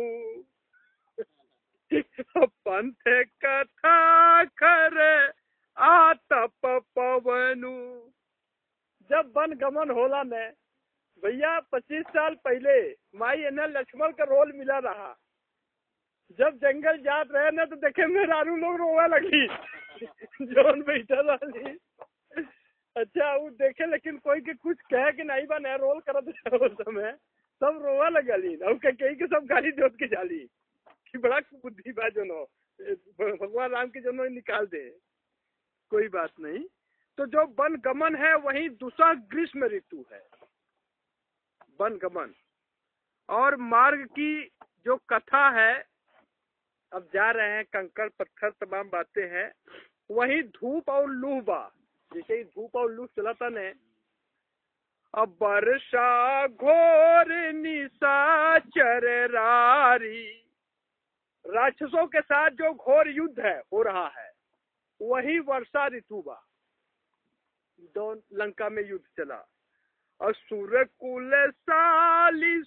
पंथ कथा कर आतप पवनु। जब वन गमन होला ने भैया पच्चीस साल पहले माई एने लक्ष्मण का रोल मिला रहा। जब जंगल जात रहे ना तो देखे मेहरारू लोग रोवे लगी जोन बैठा रही। अच्छा वो देखे लेकिन कोई के कुछ कहे कि नहीं बा नया रोल करत उस समय सब रोवा लगली और कई के सब गाली जोत के जाली कि बड़ा बुद्धि बा जो नो भगवान राम के जो नो निकाल दे। कोई बात नहीं। तो जो वन गमन है वही दूसरा ग्रीष्म ऋतु है, वन गमन। और मार्ग की जो कथा है अब जा रहे हैं, कंकड़ पत्थर तमाम बातें हैं। वही धूप और लूह बा, जैसे धूप और लूह चला था ने। अब वर्षा घोर निशाचर रारी, राक्षसों के साथ जो घोर युद्ध है हो रहा है वही वर्षा ऋतु बा। दो लंका में युद्ध चला। असुर कुल साली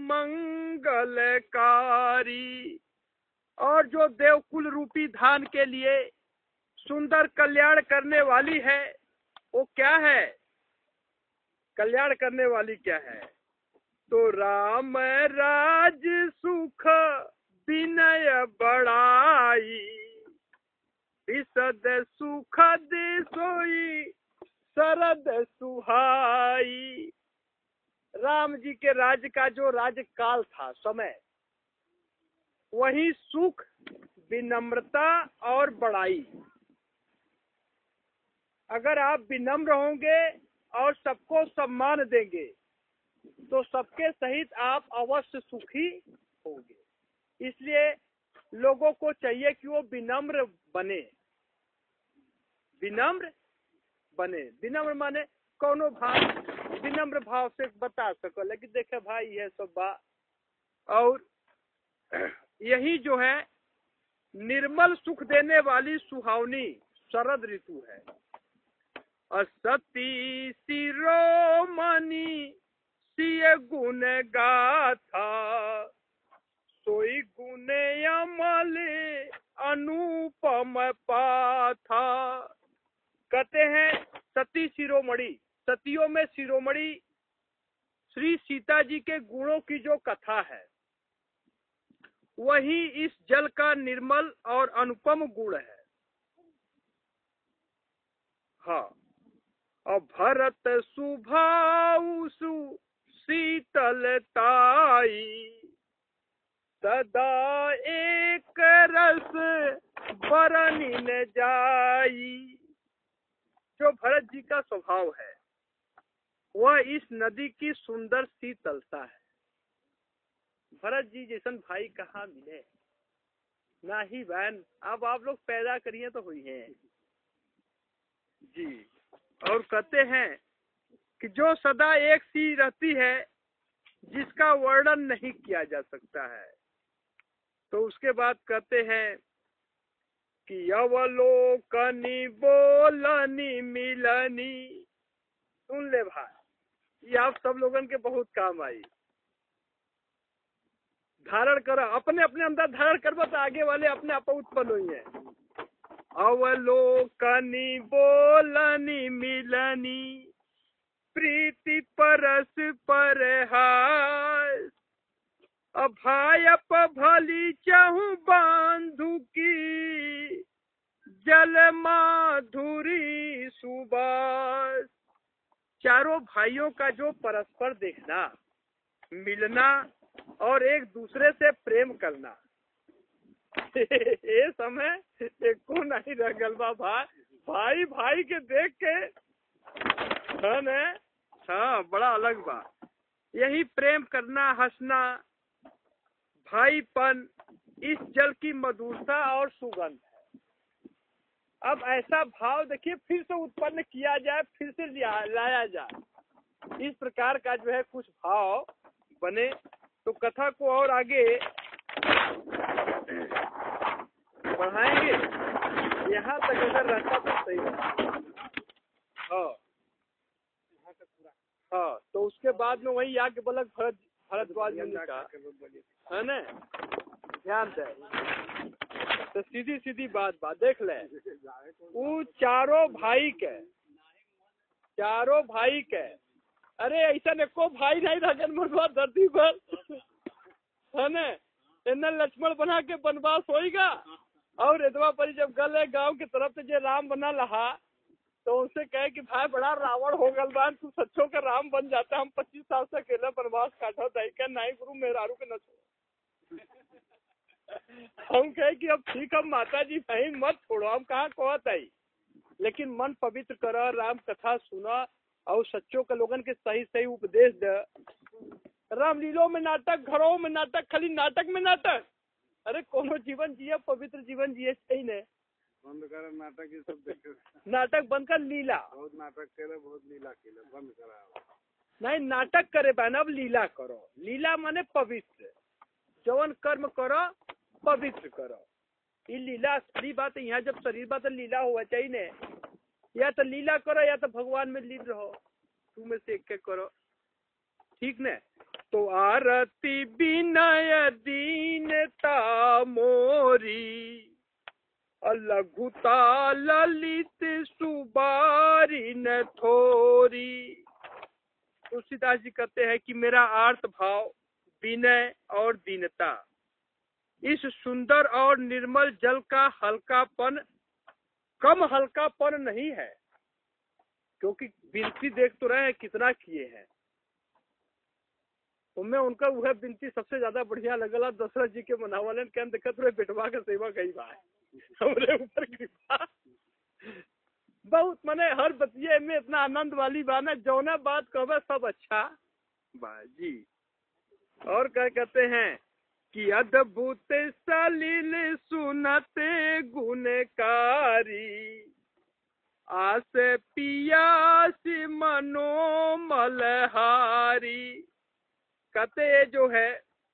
सुमंगलकारी, और जो देवकुल रूपी धान के लिए सुंदर कल्याण करने वाली है वो क्या है, कल्याण करने वाली क्या है। तो राम राज सुख विनय बड़ाई, विशद सुखद सोई शरद सुहाई। राम जी के राज्य का जो राज्य काल था, समय, वही सुख, विनम्रता और बड़ाई। अगर आप विनम्र होंगे और सबको सम्मान देंगे तो सबके सहित आप अवश्य सुखी होंगे। इसलिए लोगों को चाहिए कि वो विनम्र बने, विनम्र बने। विनम्र माने कौनो भाव, विनम्र भाव से बता सको, लेकिन देखे भाई ये सब बात। और यही जो है निर्मल सुख देने वाली सुहावनी शरद ऋतु है। असती शिरोमणि सिय गुण गाथा, सोई गुण अमल अनुपम पाथा। कहते हैं सती शिरोमणि, सतियों में शिरोमणि श्री सीता जी के गुणों की जो कथा है वही इस जल का निर्मल और अनुपम गुण है। हाँ, और भरत सुभाऊ सु शीतलताई, सदा एक रस बरनी न जाई। जो भरत जी का स्वभाव है वह इस नदी की सुंदर शीतलता है। भरत जी जैसन भाई कहाँ मिले, ना ही बहन। अब आप लोग पैदा करिए तो हुई है जी। और कहते हैं कि जो सदा एक सी रहती है जिसका वर्णन नहीं किया जा सकता है। तो उसके बाद कहते हैं कि अवलोकनी बोलनी मिलनी। सुन ले भाई, ये आप सब लोगन के बहुत काम आई। धारण कर, अपने अपने अंदर धारण करबो तो आगे वाले अपने आप उत्पन्न हुई है। अवलोकनी बोलनी मिलनी, प्रीति परस परहास, अभायप भली चाहू बांधु की, जल माधुरी सुबास। चारों भाइयों का जो परस्पर देखना, मिलना और एक दूसरे से प्रेम करना, ये समय एको नहीं रह गल बा भाई। भाई भाई के देख के है न, हाँ बड़ा अलग बा। यही प्रेम करना, हंसना, भाईपन, इस जल की मधुरता और सुगंध है। अब ऐसा भाव देखिए फिर से उत्पन्न किया जाए, फिर से लाया जाए, इस प्रकार का जो है कुछ भाव बने तो कथा को और आगे बढ़ाएंगे। यहाँ तक अगर रहता तो सही रहता। हाँ हाँ, तो उसके बाद में वही आके बलक भरत भरद्वाज मुनि का है न, ध्यान दे। तो सीधी सीधी बात बात देख ले, वो चारों भाई के, चारों भाई के, अरे ऐसा एको भाई नहीं रह मरवा धरती पर है न। इन्हें लक्ष्मण बना के वनवास होएगा और इतवा पर जब गले गांव की तरफ से जो राम बना रहा तो उनसे कहे कि भाई बड़ा रावण हो गल बान, तू सच्चों का राम बन जाता। हम पच्चीस साल से अकेला वनवास काटा था, नहीं गुरु मेहरारू के न छोड़ो। हम कहे कि अब ठीक, हम माता जी भाई मत छोड़ो, हम कहाँ कहत आई, लेकिन मन पवित्र करो, राम कथा सुना और सच्चों के लोगन के सही सही उपदेश दे। रामलीलो में नाटक, घरों में नाटक, खाली नाटक में नाटक। अरे कोनो जीवन जिये, पवित्र जीवन जिये सही ने। बंद कर नाटक, ये सब देख नाटक बंद कर, लीला। बहुत नाटक करे, बहुत लीला करे, बंद करा। नहीं नाटक करे बहन, अब लीला करो। लीला माने पवित्र, जवन कर्म करो पवित्र करो। ये लीला असली बात है। यहाँ जब शरीर बात लीला हुआ चाहिए ने, या तो लीला करो या तो भगवान में लीन रहो, तू में से एक करो, ठीक ने। तो आरती विनय दीनता मोरी, लघुता ललित सुबारी न थोरी। तुलसीदास जी कहते हैं कि मेरा आर्त भाव, विनय और दीनता इस सुंदर और निर्मल जल का हल्कापन कम हल्कापन नहीं है, क्योंकि बिनती देख तो रहे हैं कितना किए हैं। उनमें उनका वह बिनती सबसे ज्यादा बढ़िया लगला दशरथ जी के मनावलन के देखत रहे बेटवा के सेवा कई बार हमरे ऊपर कृपा बहुत मने हर बतिये में इतना आनंद वाली बात है, जौना बात कहवे सब अच्छा बा जी। और क्या कहते हैं कि अद्भुत सलील सुनते गुणकारी, आस पियासी मनो मलहारी। कहते जो है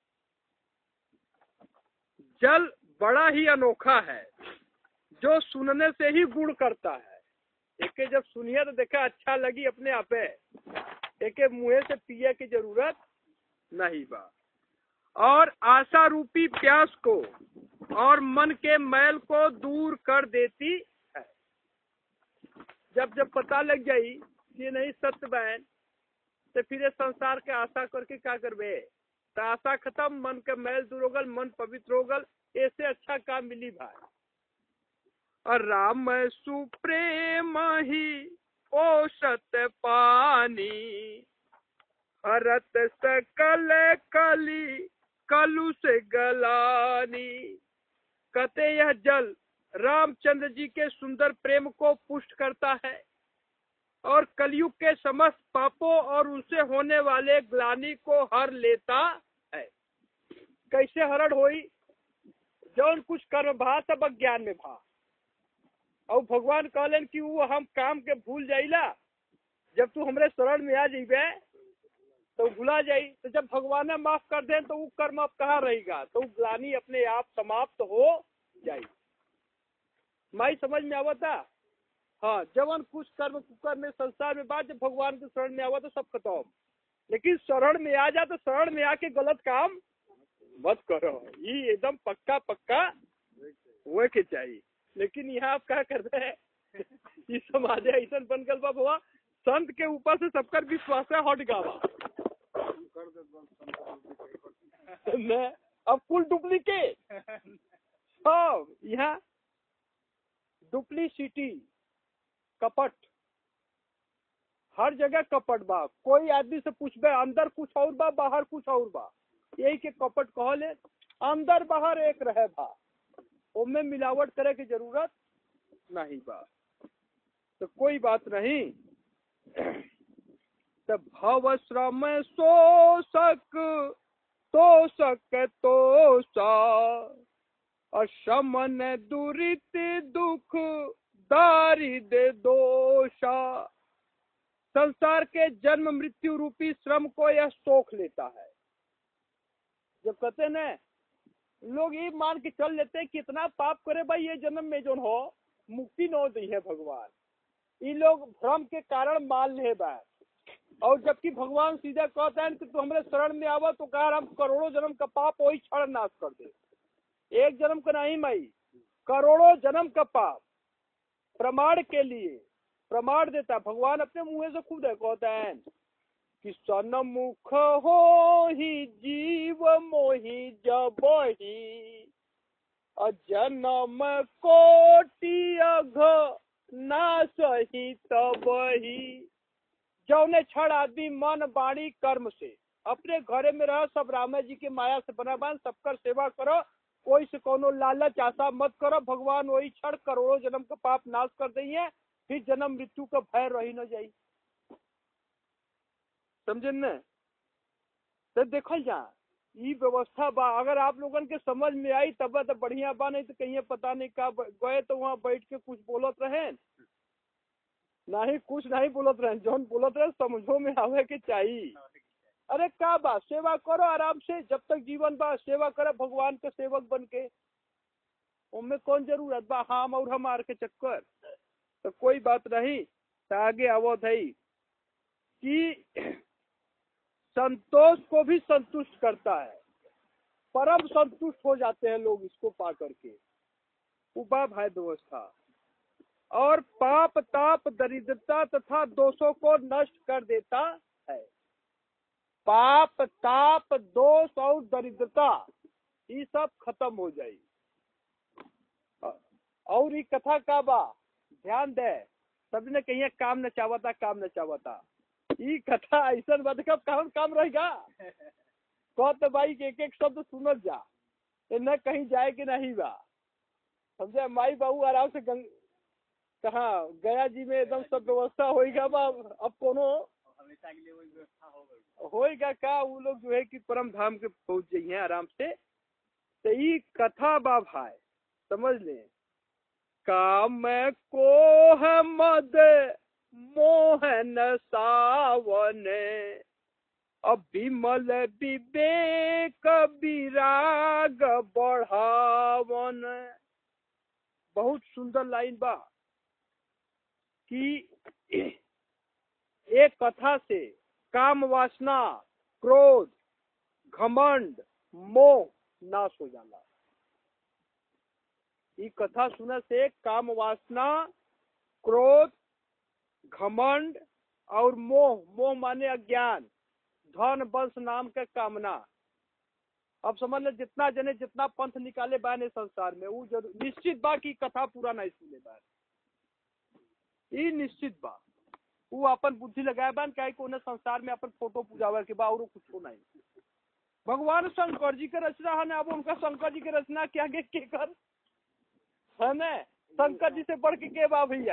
जल बड़ा ही अनोखा है, जो सुनने से ही गुण करता है। एक जब सुनिए तो देखा अच्छा लगी अपने आप है, एक मुँह से पिए की जरूरत नहीं बा। और आशा रूपी प्यास को और मन के मैल को दूर कर देती है। जब जब पता लग जाई कि नहीं सत्य बहन, तो फिर संसार के आशा करके क्या करबे, तो आशा खत्म, मन के मैल दूर होगल, मन पवित्र होगल, ऐसे अच्छा काम मिली भाई। और राम सुप्रेम ही औसत पानी, हरत सकल कली कलु से गलानी। कहते यह जल रामचंद्र जी के सुंदर प्रेम को पुष्ट करता है और कलयुग के समस्त पापों और उनसे होने वाले ग्लानि को हर लेता है। कैसे हरण होई, जौन कुछ कर्म भा सब अज्ञान में भा, और भगवान कहलन कि वो हम काम के भूल जाइला, जब तू हमरे शरण में आ जाइबे तो भुला जाई। तो जब भगवान ने माफ कर दे तो वो कर्म अब कहाँ रहेगा, तो ग्लानि अपने आप समाप्त हो जाई। माई समझ में आवता। हाँ, जवन कुछ कर्म कुकर्म में संसार में बात, जब भगवान के शरण में आवा तो सब खत्म। लेकिन शरण में आ जा तो शरण में आके गलत काम मत करो, ये एकदम पक्का पक्का हुए के चाहिए। लेकिन यहाँ आप क्या कर रहे हैं, इस समाज ऐसा बन गल बा बाबा, संत के ऊपर से सबका विश्वास है हट गावा न, अब कुल डुप्लीकेट। हाँ, यहाँ डुप्लीसिटी, कपट, हर जगह कपट बा। कोई आदमी से पूछबे अंदर कुछ और बा बाहर कुछ और बा, यही के कपट कहले। अंदर बाहर एक रहे बा, उनमें मिलावट करे की जरूरत नहीं बा, तो कोई बात नहीं। तो भव श्रम शोषक तोषक तोषा, अशमन दुरित दुख दारिद्र दोषा। संसार के जन्म मृत्यु रूपी श्रम को यह सोख लेता है। जब कहते न लोग ये मान के चल लेते हैं कितना पाप करे भाई ये जन्म में जो हो मुक्ति न दी है भगवान, ये लोग भ्रम के कारण मान ले बा। और जबकि भगवान सीधा कहता है कि तू हमारे शरण में आवा तो कहा हम करोड़ों जन्म का पाप वही क्षण नाश कर दे। एक जन्म का नहीं माई, करोड़ों जन्म का पाप प्रमाण के लिए प्रमाण देता भगवान अपने मुंह से खुद है, कहता है कि सन्मुख हो ही जीव मोहि जब ही, जन्म कोटि अघ नाश ही तब ही। जौने क्षण आदमी मन वाणी कर्म से अपने घरे में रह, सब राम जी के माया से बना बान, सबकर सेवा करो, कोई से कोनो लालच आशा मत करो। भगवान वही क्षण करोड़ों जन्म का पाप नाश कर देंगे, फिर जन्म मृत्यु का भय रही न जाई। समझे न? तो देखल जा ये व्यवस्था बा, अगर आप लोगन के समझ में आई तब तो बढ़िया बा, नहीं तो कहीं पता नहीं का गए तो वहाँ बैठ के कुछ बोलत रहे नहीं, कुछ नहीं बोलत रहे, जौन बोलत रहे समझो में आवे के चाहिए। अरे का बा, सेवा करो आराम से, जब तक जीवन बा सेवा करे भगवान के सेवक बन के, उनमें कौन जरूरत बा हम और हमार के चक्कर। तो कोई बात नहीं। तो आगे आवत है कि संतोष को भी संतुष्ट करता है, परम संतुष्ट हो जाते हैं लोग इसको पा करके। उपा है व्यवस्था, और पाप ताप दरिद्रता तथा दोषों को नष्ट कर देता है। पाप ताप दोष और दरिद्रता ये सब खत्म हो जाए। और ये कथा का बा ध्यान दे, सबने कहीं काम न चाहता काम न चाहता, ये कथा ऐसा बात कब काम काम रहेगा। कहते भाई कि एक एक शब्द सुनत जा, न कहीं जाए कि नहीं बा, समझे। माई बाबू आराम से गंग कहाँ गया जी में एकदम सब व्यवस्था होएगा बा। अब कोनो हमेशा के लिए वही व्यवस्था होएगा का, वो लोग जो है कि परम धाम के पहुंच जाइए आराम से। तो ये कथा बा भाई, समझ ले। काम को है मद मोहन सावन, अब विमल विवेक विराग बढ़ावन। बहुत सुंदर लाइन बा कि एक कथा से काम वासना, क्रोध, घमंड, मोह नाश हो जाला। ये कथा सुने से काम वासना, क्रोध, घमंड और मोह, मोह माने अज्ञान, धन वंश नाम के कामना। अब समझ ले जितना जने जितना पंथ निकाले बाने संसार में, वो जरूर निश्चित बा की कथा पूरा नहीं सुने बा, ये निश्चित बा। वो अपन बुद्धि लगाए बान क्या को संसार में अपन फोटो पूजावे के बा और कुछ नहीं। भगवान शंकर जी के रचना है ना, अब उनका शंकर जी के रचना क्या के, के कर है ना, शंकर जी से बढ़ के के बा भैया।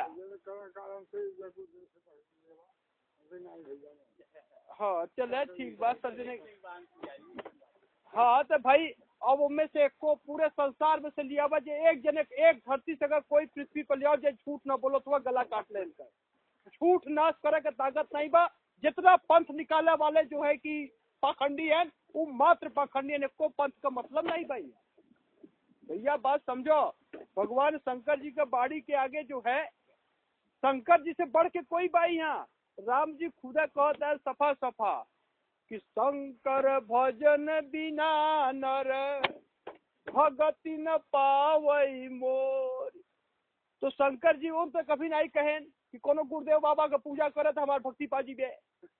हाँ चले ठीक बात सर। हाँ तो भाई अब उनमें से एक को पूरे संसार में से लिया बा, एक जने एक धरती से अगर कोई पृथ्वी पर लिया जो झूठ न बोलो तो गला काट ले इनका। झूठ नाश करे के ताकत नहीं बा। जितना पंथ निकाले वाले जो है कि पाखंडी है, वो मात्र पाखंडी है, को पंथ का मतलब नहीं भाई। भैया बात समझो, भगवान शंकर जी के बाड़ी के आगे जो है, शंकर जी से बढ़ के कोई बाई यहाँ। राम जी खुदा कहता है सफा सफा कि शंकर भजन बिना नर भगति न पावई मोर। तो शंकर जी उन तो कभी नहीं कहें कि कोनो गुरुदेव बाबा का पूजा करे तो हमारे भक्ति पाजी बे।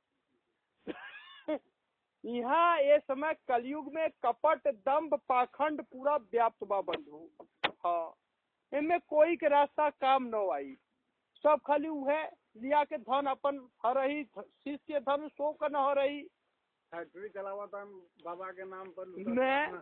यहाँ ये समय कलयुग में कपट दंभ पाखंड पूरा व्याप्त बा बंधु। हाँ इनमें कोई के रास्ता काम न आई, सब खाली वो है लिया के धन अपन हर रही, शिष्य धन सो का न हो रही। फैक्ट्री चलावा था बाबा के नाम पर मैं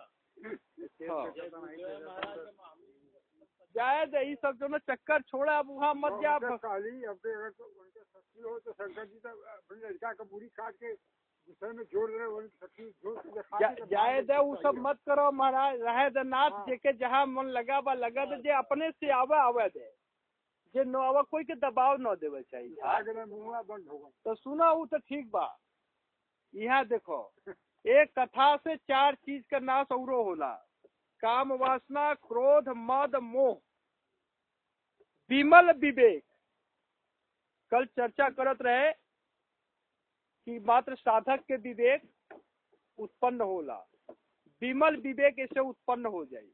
जाए दे ये सब जो ना चक्कर छोड़ा, अब वहाँ मत जा। काली अब अगर तो उनके शक्ति हो तो शंकर जी तो अपनी लड़का का पूरी काट के दूसरे में जोड़ रहे, उनकी शक्ति जोड़ जाए दे वो सब मत करो महाराज। रहे दे नाथ जेके जहाँ मन लगा बा लगा दे, जे अपने से आवे आवे दे, जे न आवा कोई के दबाव न देवे चाहिए। बंद होगा तो सुना वो तो ठीक बा। यहाँ देखो एक कथा से चार चीज का नाश औरो होला, काम वासना, क्रोध, मद, मोह, विमल विवेक। कल चर्चा करत रहे कि मात्र साधक के विवेक उत्पन्न होला, विमल विवेक ऐसे उत्पन्न हो जाए,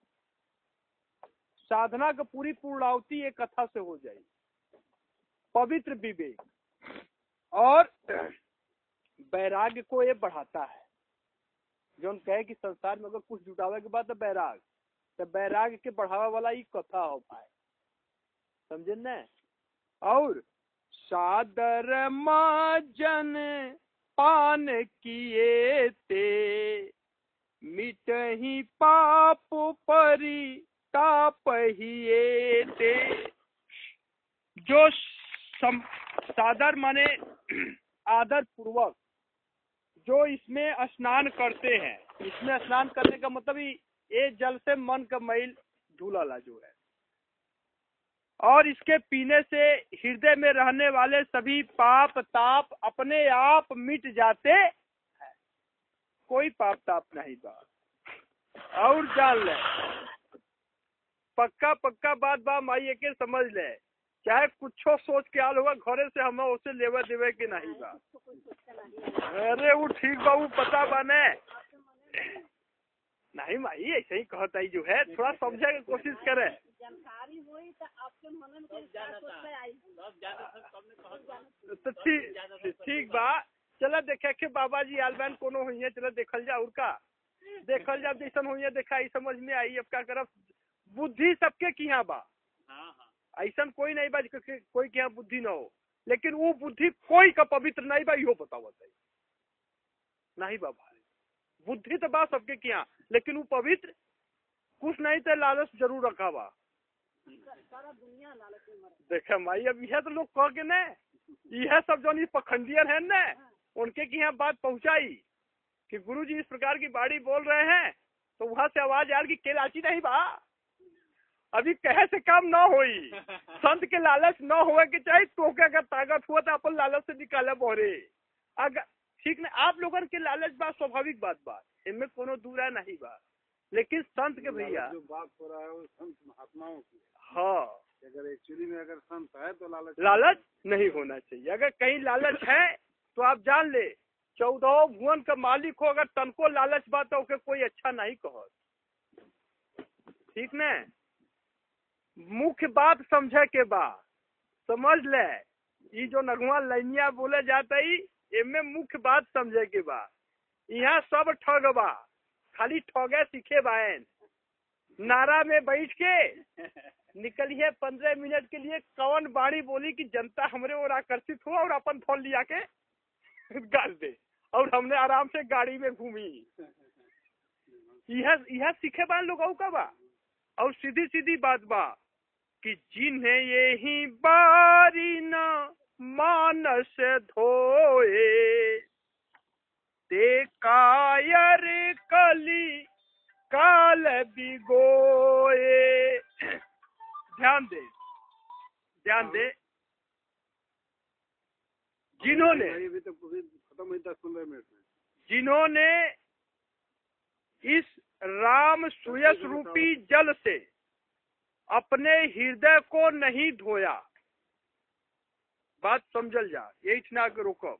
साधना का पूरी पूर्णावती एक कथा से हो जाए। पवित्र विवेक और वैराग्य को ये बढ़ाता है। जो हम कहे कि संसार में अगर कुछ जुटावे के बाद तो बैराग, तो बैराग के बढ़ावा वाला ही कथा हो पाए, समझे न। और सादर माजन पान किए ते, मिट ही पाप परी ताप हिए ते। जो सम, सादर माने आदर पूर्वक जो इसमें स्नान करते हैं, इसमें स्नान करने का मतलब ही ये जल से मन का मैल धुलाला जो है, और इसके पीने से हृदय में रहने वाले सभी पाप ताप अपने आप मिट जाते हैं। कोई पाप ताप नहीं बा। और जान ले पक्का पक्का बात बा माई के समझ ले, चाहे कुछो सोच के आल होगा घरे से हम उसे लेवे देवे के नहीं बा। अरे वो ठीक बा, वो पता बाने नहीं माई ऐसे ही कहता ही जो है, थोड़ा समझे की कोशिश करे। जानकारी हुई तो आपके मन में तो ठीक ठीक बा। चला देखे के बाबा जी आलबैन कोनो हुई है, चला देखल जा और का देखल जा जैसन हुई है देखा ही समझ में आई। अब क्या करब, बुद्धि सबके की यहाँ बा, ऐसा कोई नहीं बा कोई के यहाँ बुद्धि न हो, लेकिन वो बुद्धि कोई का पवित्र नहीं बा, यो बतावत है नहीं बा भाई। बुद्धि तो बा सबके किया, लेकिन वो पवित्र कुछ नहीं तो लालच जरूर रखा बा। सारा दुनिया लालच में मरे। देखे माई, अब यह तो लोग कह के न, यह सब जो पखंडियन है न, उनके की यहाँ बात पहुंचाई कि गुरुजी इस प्रकार की बाड़ी बोल रहे हैं, तो वहां से आवाज आयल कि केलाची नहीं बा, अभी कहे से काम न होई, संत के लालच न होए के चाहिए, तो क्या अगर ताकत हुआ तो अपन लालच से निकाले बोरे। अगर ठीक न, आप लोगन के लालच बात स्वाभाविक बात बा, इनमें कोनो दूरा नहीं बा, लेकिन संत के भैया जो बात हो रहा है वो संत महात्माओं की। हाँ, अगर एक्चुअली में अगर संत है तो लालच लालच नहीं होना चाहिए। अगर कहीं लालच है तो आप जान ले, चौदह भुवन का मालिक हो, अगर तनको लालच बात हो के कोई अच्छा नहीं कहो, ठीक न। मुख्य बात समझे के बाद समझ ले, ये जो नगवा लैनिया बोले जाता है, इनमें मुख्य बात समझे के बाद, यहाँ सब ठग बा, खाली ठगे सीखे बायन, नारा में बैठ के निकलिए पंद्रह मिनट के लिए, कौन बाणी बोली कि जनता हमरे और आकर्षित हो और अपन फोन लिया के गाल दे, और हमने आराम से गाड़ी में घूमी। यह यह सीखे बा लोगों का बा। और सीधी सीधी बात बा कि जिन्हें यही बारी न मानस धोए, ते कायर कली काल बिगोए। ध्यान दे, ध्यान दे, जिन्होंने अभी तो खत्म हुई दस पंद्रह मिनट में, जिन्होंने इस राम सुयस रूपी जल से अपने हृदय को नहीं धोया, बात समझल जा, यही इतना के रोको,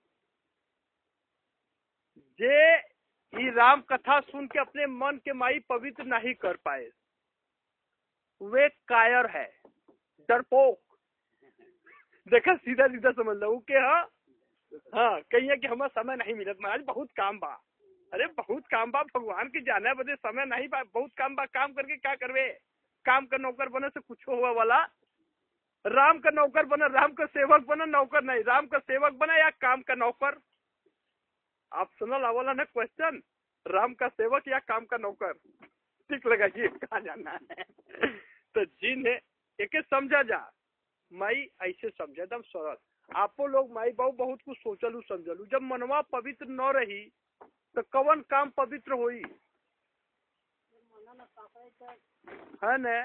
जे ये राम कथा सुन के अपने मन के माई पवित्र नहीं कर पाए, वे कायर है, डरपोक। देखा, सीधा सीधा समझ लो के। हाँ हाँ, कहिए कि हमें समय नहीं मिलत महाराज, बहुत काम बा। अरे बहुत काम बा, भगवान की जाने बदे समय नहीं बा, बहुत काम बा, काम करके क्या करवे? काम का नौकर बने से कुछ हुआ वाला? राम का नौकर बना, राम का सेवक बना, नौकर नहीं, राम का सेवक बना या काम का नौकर? आप सुनल वाला ना क्वेश्चन, राम का सेवक या काम का नौकर? ठीक लगा ये कहा जाना है। तो जिन्हें एक समझा जा, माई ऐसे समझे एकदम सरल। आपो लोग माई बाबू बहुत कुछ सोचलू समझलू, जब मनवा पवित्र न रही तो कवन काम पवित्र होई? है न?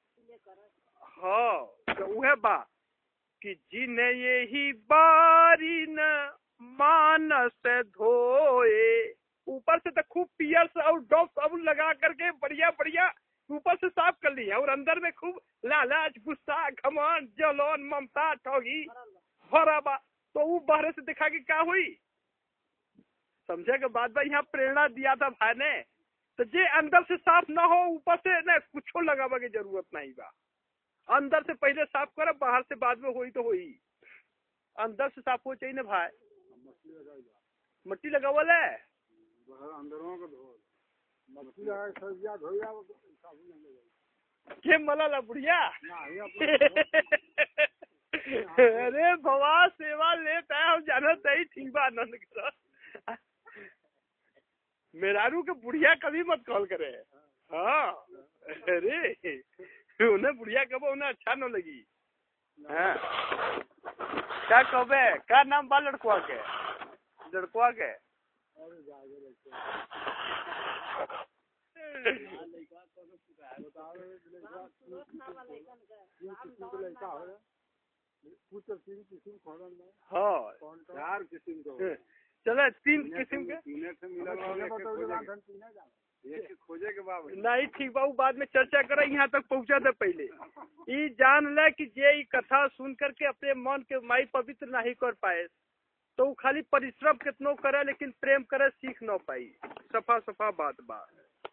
हाँ, तो वह बा कि जिन्हें यही बारी न मानस धोए, ऊपर से तो खूब पियर और डॉप साबुन लगा करके बढ़िया बढ़िया ऊपर से साफ कर ली है, और अंदर में खूब लालच, गुस्सा, घमंड, जलन, ममता, ठगी भरा बा। तो वो बाहर से दिखा के क्या हुई? समझे के बाद भाई यहाँ प्रेरणा दिया था भाई ने, तो जे अंदर से साफ ना हो, ऊपर से न कुछ लगावा की जरूरत नहीं बा। अंदर से पहले साफ करो, बाहर से बाद में होई तो होई। अंदर से साफ हो चाहिए ना भाई। मट्टी लगावल है, अंदरों को धो के मला बुढ़िया। अरे भवा सेवा लेता है, हम जानो सही ठीक बा, आनंद करो। मेरारू के बुढ़िया कभी मत कॉल करे। हाँ, अरे उन्हें बुढ़िया कबो उन्हें अच्छा न लगी। हाँ, क्या कबे, क्या नाम बा लड़कुआ के? लड़कुआ के हाँ, चार किस्म को चलो तीन किस्म के खोजे के बाद नहीं ठीक बाबू, बाद में चर्चा करे, यहाँ तक पहुँचा दे। पहले ये जान ले कि जे कथा सुन करके अपने मन के माई पवित्र नहीं कर पाए, तो वो खाली परिश्रम कितनो करे लेकिन प्रेम करे सीख न पाई। सफा सफा बात बात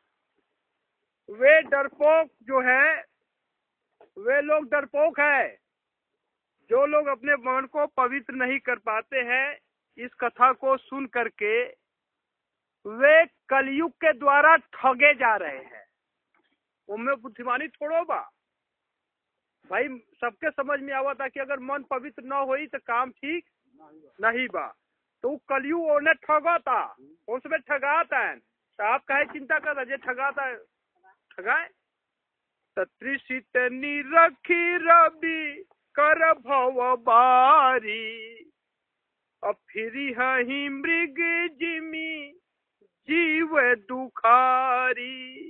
वे डरपोक जो है, वे लोग डरपोक है जो लोग अपने मन को पवित्र नहीं कर पाते हैं। इस कथा को सुन करके वे कलयुग के द्वारा ठगे जा रहे हैं। उनमें बुद्धिमानी थोड़ो बा भाई, सबके समझ में आवा था कि अगर मन पवित्र न होई तो काम ठीक नहीं बा। तो कलयुग उन्हें ठगा था, उसमें ठगाता है आप काहे चिंता कर रहे ठगाता ठगाए। तत्रिशित निरखी रवि कर भव बारी, अब फिर ही मृग जिमी जीव दुखारी।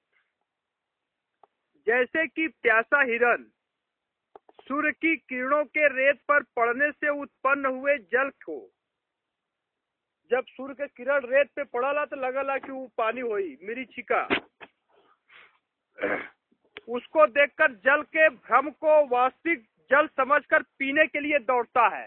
जैसे कि प्यासा हिरन सूर्य की किरणों के रेत पर पड़ने से उत्पन्न हुए जल को, जब सूर्य के किरण रेत पे पड़ला तो लगला कि वो पानी होई मेरी छिका, उसको देखकर जल के भ्रम को वास्तविक जल समझकर पीने के लिए दौड़ता है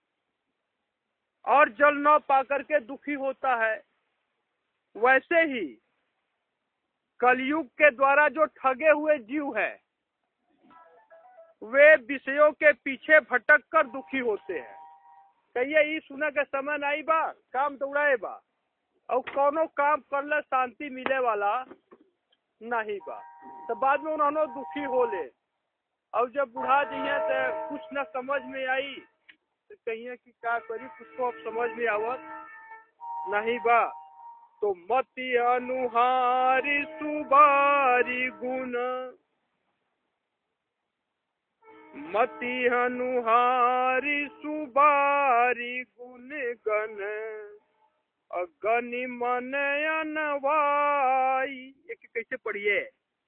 और जल न पाकर के दुखी होता है। वैसे ही कलयुग के द्वारा जो ठगे हुए जीव है वे विषयों के पीछे भटक कर दुखी होते हैं। कहिए ई सुने के समय नहीं बा, काम दौड़ाए बा और कोनो काम करले शांति मिले वाला नहीं बा, तो बाद में उन्होंने दुखी हो ले। और जब बुढ़ा जाइए तो कुछ न समझ में आई तो कहिए कि क्या करी, कुछ को अब समझ में आवत नहीं बा। तो मति अनुहारी सुबारी गुण, मति अनुहारी सुबारी गुण गण, अगनि मन अनवाई। एक कैसे पढ़िए,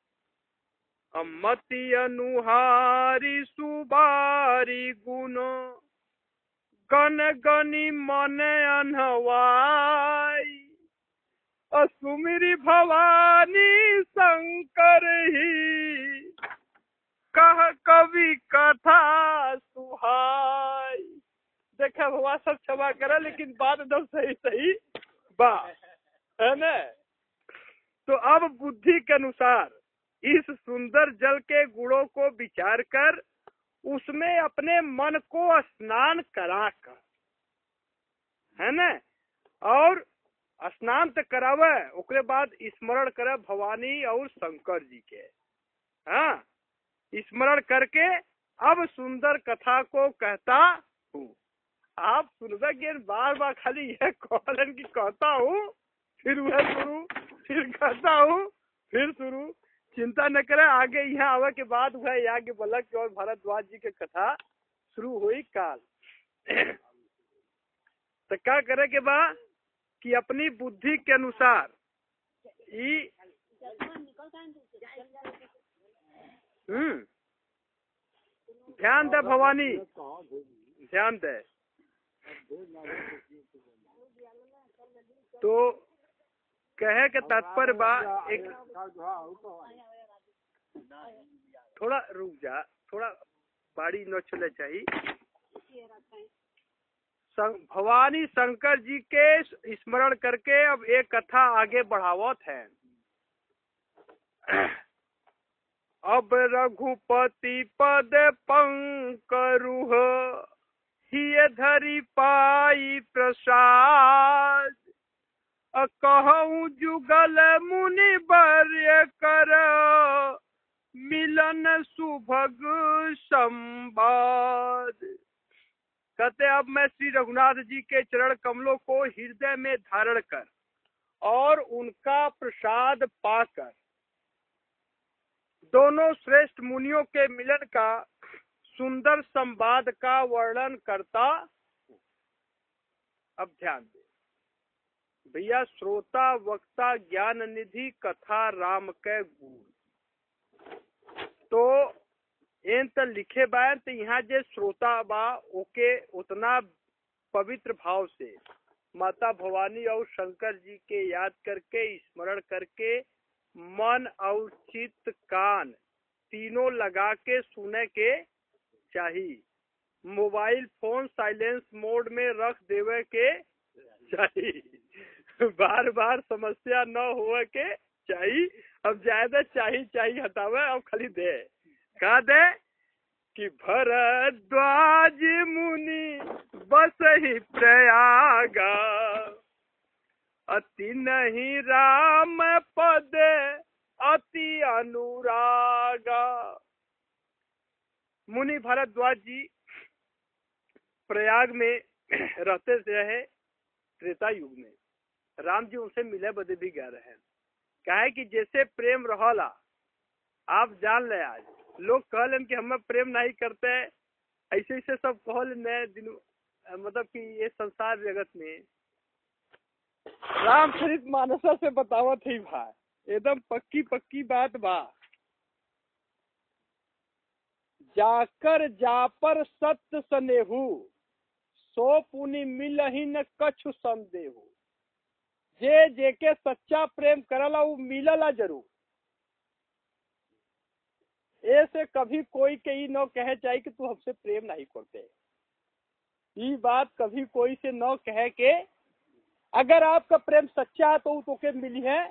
मति अनुहारी सुबारी गुण गण गनि मन अनवाई, असुमिरी भवानी शंकर ही कह कवि कथा सुहाई। देखा भगवान सब क्षमा करे लेकिन बात एकदम सही सही बा है न। तो अब बुद्धि के अनुसार इस सुंदर जल के गुणों को विचार कर उसमें अपने मन को स्नान करा कर, है न, और स्नान तो करावे उसके बाद स्मरण करे भवानी और शंकर जी के। हाँ, स्मरण करके अब सुंदर कथा को कहता हूँ। आप सुनोगे बार बार खाली यह कहलन की कहता हूँ फिर वह शुरू, फिर कहता हूँ फिर शुरू। चिंता न करे, आगे यहाँ आवे के बाद वह याज्ञ बलक और भारद्वाज जी के कथा शुरू हुई काल। तो क्या करे के बाद कि अपनी बुद्धि के अनुसार ई हम्म ध्यान दे भवानी, ध्यान दे। तो कहे के तात्पर्य बा, एक थोड़ा रुक जा, थोड़ा बाड़ी न चले चाहिए। भवानी शंकर जी के स्मरण करके अब एक कथा आगे बढ़ावत है। अब रघुपति पद पंकरुह हिय धरि पाई प्रसाद, कहूँ जुगल मुनि वर्य कर मिलन सुभग संवाद। कहते अब मैं श्री रघुनाथ जी के चरण कमलों को हृदय में धारण कर और उनका प्रसाद पाकर दोनों श्रेष्ठ मुनियों के मिलन का सुंदर संवाद का वर्णन करता। अब ध्यान दे भैया, श्रोता वक्ता ज्ञान निधि कथा राम के गुण। तो इन त लिखे बार तो यहाँ जे श्रोता बा ओके उतना पवित्र भाव से माता भवानी और शंकर जी के याद करके स्मरण करके मन और चित्त कान तीनों लगा के सुने के चाहिए। मोबाइल फोन साइलेंस मोड में रख देवे के चाहिए, बार बार समस्या न होवे के चाहिए। अब ज्यादा चाहिए चाहिए हटावे अब खाली दे का दे कि भरद्वाज मुनि बस ही प्रयागा, अति नहीं राम पद अति अनुरागा। मुनि भरद्वाज जी प्रयाग में रहते रहे त्रेता युग में। राम जी उनसे मिले बदे भी गए रहे। कहे कि जैसे प्रेम रहला आप जान ले, आज लोग कहलन कि हमें प्रेम नहीं करते, ऐसे ऐसे सब कहल नए दिन, मतलब कि ये संसार जगत में रामचरित मानस से बतावत ही भाई, एकदम पक्की पक्की बात बा। जाकर जापर सत्य सनेहू, सो पुनि मिलही न कछु संदेहू। जे जेके सच्चा प्रेम करला वो मिलला जरूर। ऐसे कभी कोई के ही न कहे चाहे कि तू हमसे प्रेम नहीं करते, ये बात कभी कोई से न कहे के अगर आपका प्रेम सच्चा है तो तो के मिली है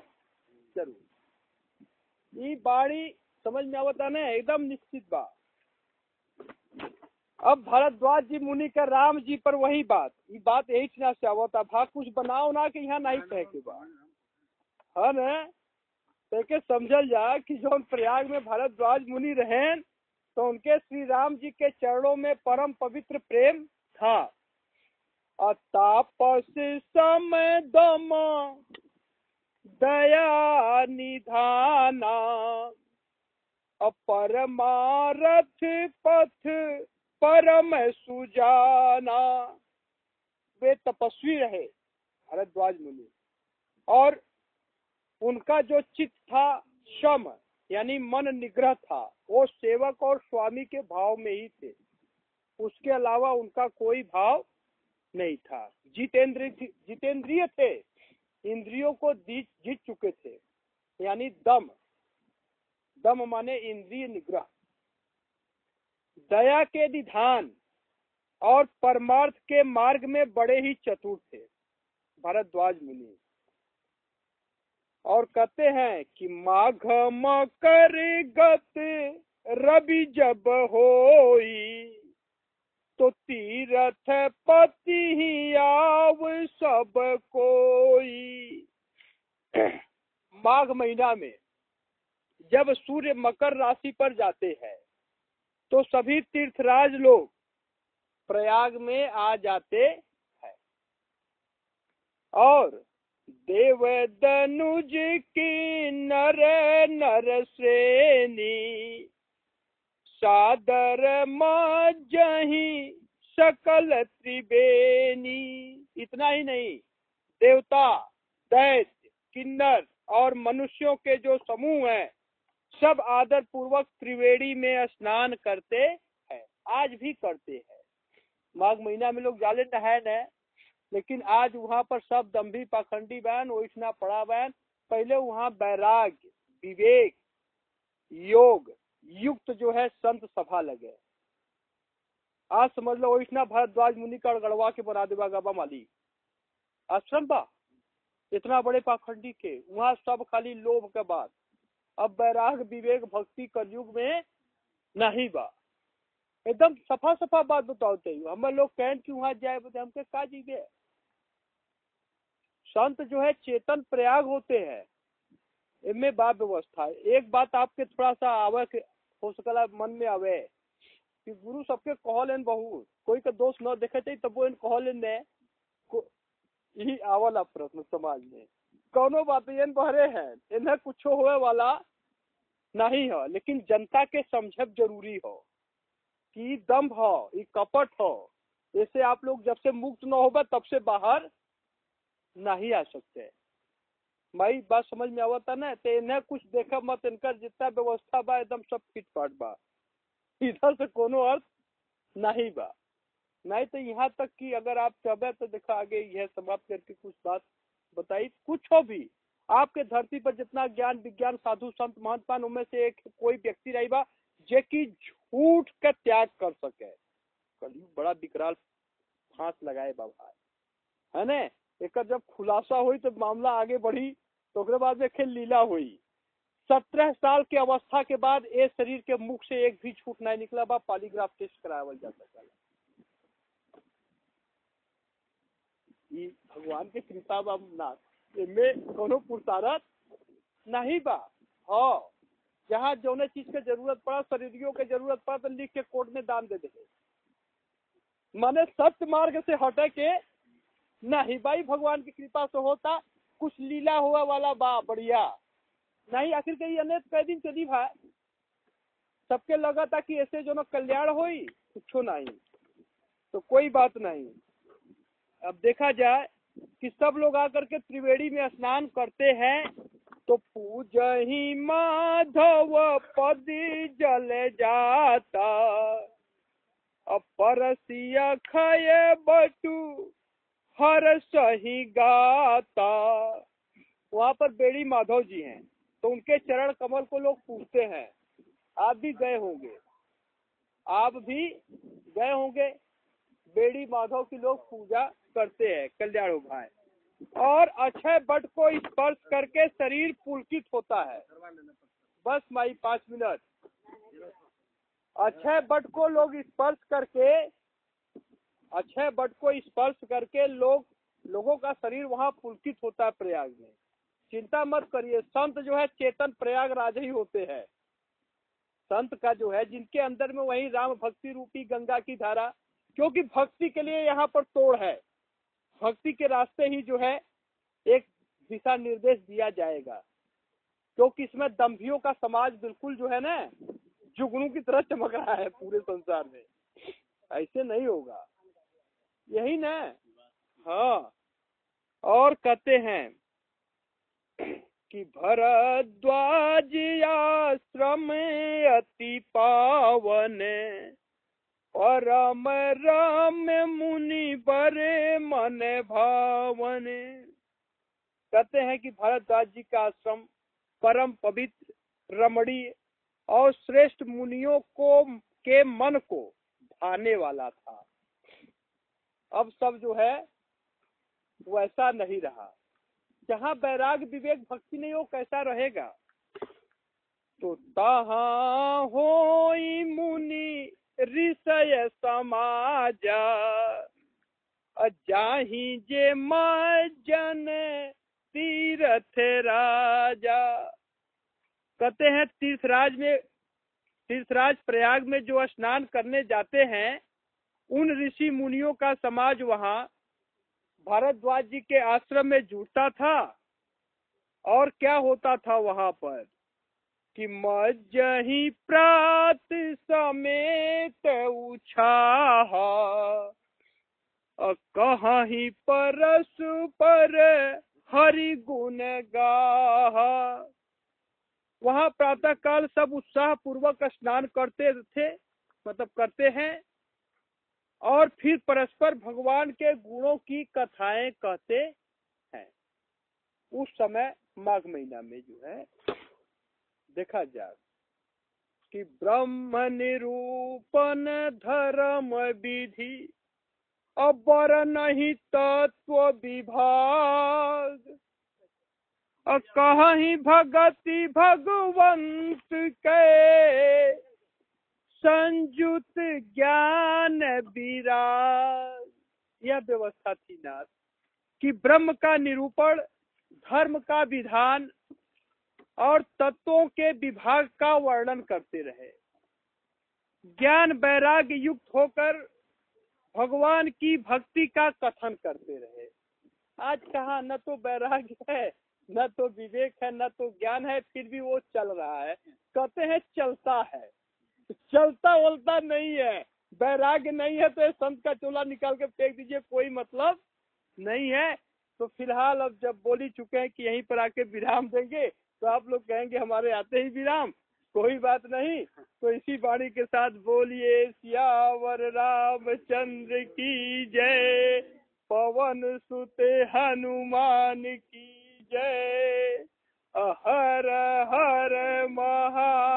जरूर। ये बाड़ी समझ में आवता ना, एकदम निश्चित बात। अब भरद्वाज जी मुनि का राम जी पर वही बात, ये बात यही चीज से आवता भा कुछ बनाओ ना कि यहाँ नहीं कहे के बात है ना। देखे समझल जा कि जो प्रयाग में भरद्वाज मुनि रहे तो उनके श्री राम जी के चरणों में परम पवित्र प्रेम था। अतापस समय दम दया निधाना, अपरमारथ पथ परम सुजाना। वे तपस्वी रहे भरद्वाज मुनि, और उनका जो चित्त था शम यानी मन निग्रह था, वो सेवक और स्वामी के भाव में ही थे, उसके अलावा उनका कोई भाव नहीं था। जितेंद्र जितेंद्रिय थे, इंद्रियों को जीत चुके थे, यानी दम दम माने इंद्रिय निग्रह। दया के निधान और परमार्थ के मार्ग में बड़े ही चतुर थे भरद्वाज मुनि। और कहते हैं कि माघ मकर गत रवि जब होई, तो तीरथ पति ही आव सब कोई। माघ महीना में जब सूर्य मकर राशि पर जाते हैं तो सभी तीर्थराज लोग प्रयाग में आ जाते हैं, और देव दनुज की नर नर श्रेणी, सादर मजही सकल त्रिवेणी। इतना ही नहीं, देवता दैत्य किन्नर और मनुष्यों के जो समूह हैं सब आदर पूर्वक त्रिवेणी में स्नान करते हैं, आज भी करते हैं। माघ महीना में लोग जाले नहाए न, लेकिन आज वहाँ पर सब दम्भी पाखंडी बैन वैष्णव पड़ा बैन। पहले वहाँ वैराग्य विवेक योग युक्त जो है संत सभा लगे। आज समझ लो वैष्णव भरद्वाज मुनि का गड़वा के बना देवा गबा माली आश्रम बा, इतना बड़े पाखंडी के वहाँ सब खाली लोभ का बात। अब वैराग विवेक भक्ति कलयुग में नहीं बा, एकदम सफा सफा बात बताते ही हम लोग कहें कि वहाँ जाए हमके का जीवे। संत जो है चेतन प्रयाग होते हैं, इनमें बात व्यवस्था है। एक बात आपके थोड़ा सा आवे हो सकला मन में आवे कि गुरु सबके कहलेन बहुत, कोई का दोष न देखे थे तब वो इन कहलेन ने यही आवला प्रश्न समाज में। कौनो बात इन बहरे हैं, इन्हें कुछ होए वाला नहीं है, लेकिन जनता के समझब जरूरी हो कि दम्भ हो, ये कपट हो। जैसे आप लोग जब से मुक्त न होगा तब से बाहर नहीं आ सकते। भाई बात समझ में आवता ना, तो इन्हें कुछ देखा मत, इनका जितना व्यवस्था बा एकदम सब फिट फाट बा, इधर से कोनो अर्थ नहीं बा। नहीं तो यहाँ तक कि अगर आप चाहे तो देखा आगे यह समाप्त करके कुछ बात बताई। कुछ हो भी आपके धरती पर जितना ज्ञान विज्ञान साधु संत महंतपान उनमें से एक कोई व्यक्ति रही बा जे की झूठ का त्याग कर सके। कलयुग बड़ा विकराल फांस लगाए बाबा है ना। एक जब खुलासा हुई तो मामला आगे बढ़ी, तो उसके बाद में खेल लीला हुई। सत्रह साल के अवस्था के बाद ये शरीर के मुख से एक भी झूठ नहीं निकला बा, पॉलीग्राफ टेस्ट करावल जा सकता। ये भगवान के कृपा बा ना, इनमें कोनो पुरुषार्थ नहीं बा। हाँ, जहाँ जौने चीज के जरूरत पड़ा, शरीरियों के जरूरत पड़ा तो लिख के कोर्ट में दान दे दे। माने सत्य मार्ग से हटे के नहीं भाई, भगवान की कृपा से होता, कुछ लीला हुआ वाला बा बढ़िया नहीं। आखिर कई अनेक कई दिन चली भाई, सबके लगा था कि ऐसे जो न कल्याण होई, कुछ नहीं, तो कोई बात नहीं। अब देखा जाए कि सब लोग आकर के त्रिवेणी में स्नान करते हैं, तो पूजहि माधव पद जल जाता, अपरसिया खय बटु हर सही गाता। वहाँ पर बेड़ी माधव जी हैं, तो उनके चरण कमल को लोग पूजते हैं। आप भी गए होंगे, आप भी गए होंगे, बेड़ी माधव की लोग पूजा करते हैं, कल्याण हो भाई। और अक्षय वट को स्पर्श करके शरीर पुलकित होता है। बस माई पाँच मिनट। अक्षय वट को लोग स्पर्श करके, अक्षय वट को स्पर्श करके लोग लोगों का शरीर वहाँ पुलकित होता है प्रयाग में। चिंता मत करिए, संत जो है चेतन प्रयागराज ही होते हैं। संत का जो है, जिनके अंदर में वही राम भक्ति रूपी गंगा की धारा, क्योंकि भक्ति के लिए यहाँ पर तोड़ है, भक्ति के रास्ते ही जो है एक दिशा निर्देश दिया जाएगा। क्योंकि इसमें दम्भियों का समाज बिल्कुल जो है ना जुगनू की तरह चमक रहा है पूरे संसार में, ऐसे नहीं होगा, यही ना। हाँ, और कहते हैं कि भरद्वाज आश्रम अति पावन, परम राम मुनि बरे मन भावन। कहते हैं कि भरद्वाज जी का आश्रम परम पवित्र, रमणीय और श्रेष्ठ मुनियों को के मन को भाने वाला था। अब सब जो है वैसा नहीं रहा। जहाँ बैराग विवेक भक्ति नहीं हो, कैसा रहेगा? तो तहाँ होई मुनि ऋषय समाजा, जाहि जे मज्जन तीर्थ राजा। कहते हैं तीर्थराज में, तीर्थराज प्रयाग में जो स्नान करने जाते हैं, उन ऋषि मुनियों का समाज वहाँ भारद्वाज जी के आश्रम में जुटता था। और क्या होता था वहाँ पर कि मज्जहि प्रात समेत उछाहा, कहीं परस पर हरि गुण गाहा। वहाँ प्रातः काल सब उत्साह पूर्वक स्नान करते थे, मतलब करते हैं, और फिर परस्पर भगवान के गुणों की कथाएं कहते हैं। उस समय माघ महीना में जो है देखा जाए कि ब्रह्म निरूपण धर्म विधि, अबर नहीं तत्व विभाग, कहीं भगति भगवंत के संयुत ज्ञान विराज। यह व्यवस्था थी नाथ कि ब्रह्म का निरूपण, धर्म का विधान और तत्वों के विभाग का वर्णन करते रहे। ज्ञान वैराग्य युक्त होकर भगवान की भक्ति का कथन करते रहे। आज कहाँ न तो वैराग्य है, न तो विवेक है, न तो ज्ञान है, फिर भी वो चल रहा है। कहते हैं चलता है, चलता वलता नहीं है। वैराग्य नहीं है तो संत का चोला निकाल के फेंक दीजिए, कोई मतलब नहीं है। तो फिलहाल अब जब बोल ही चुके हैं कि यहीं पर आके विराम देंगे, तो आप लोग कहेंगे हमारे आते ही विराम, कोई बात नहीं। तो इसी वाणी के साथ बोलिए सियावर रामचंद्र की जय, पवन सुते हनुमान की जय, हर हर महा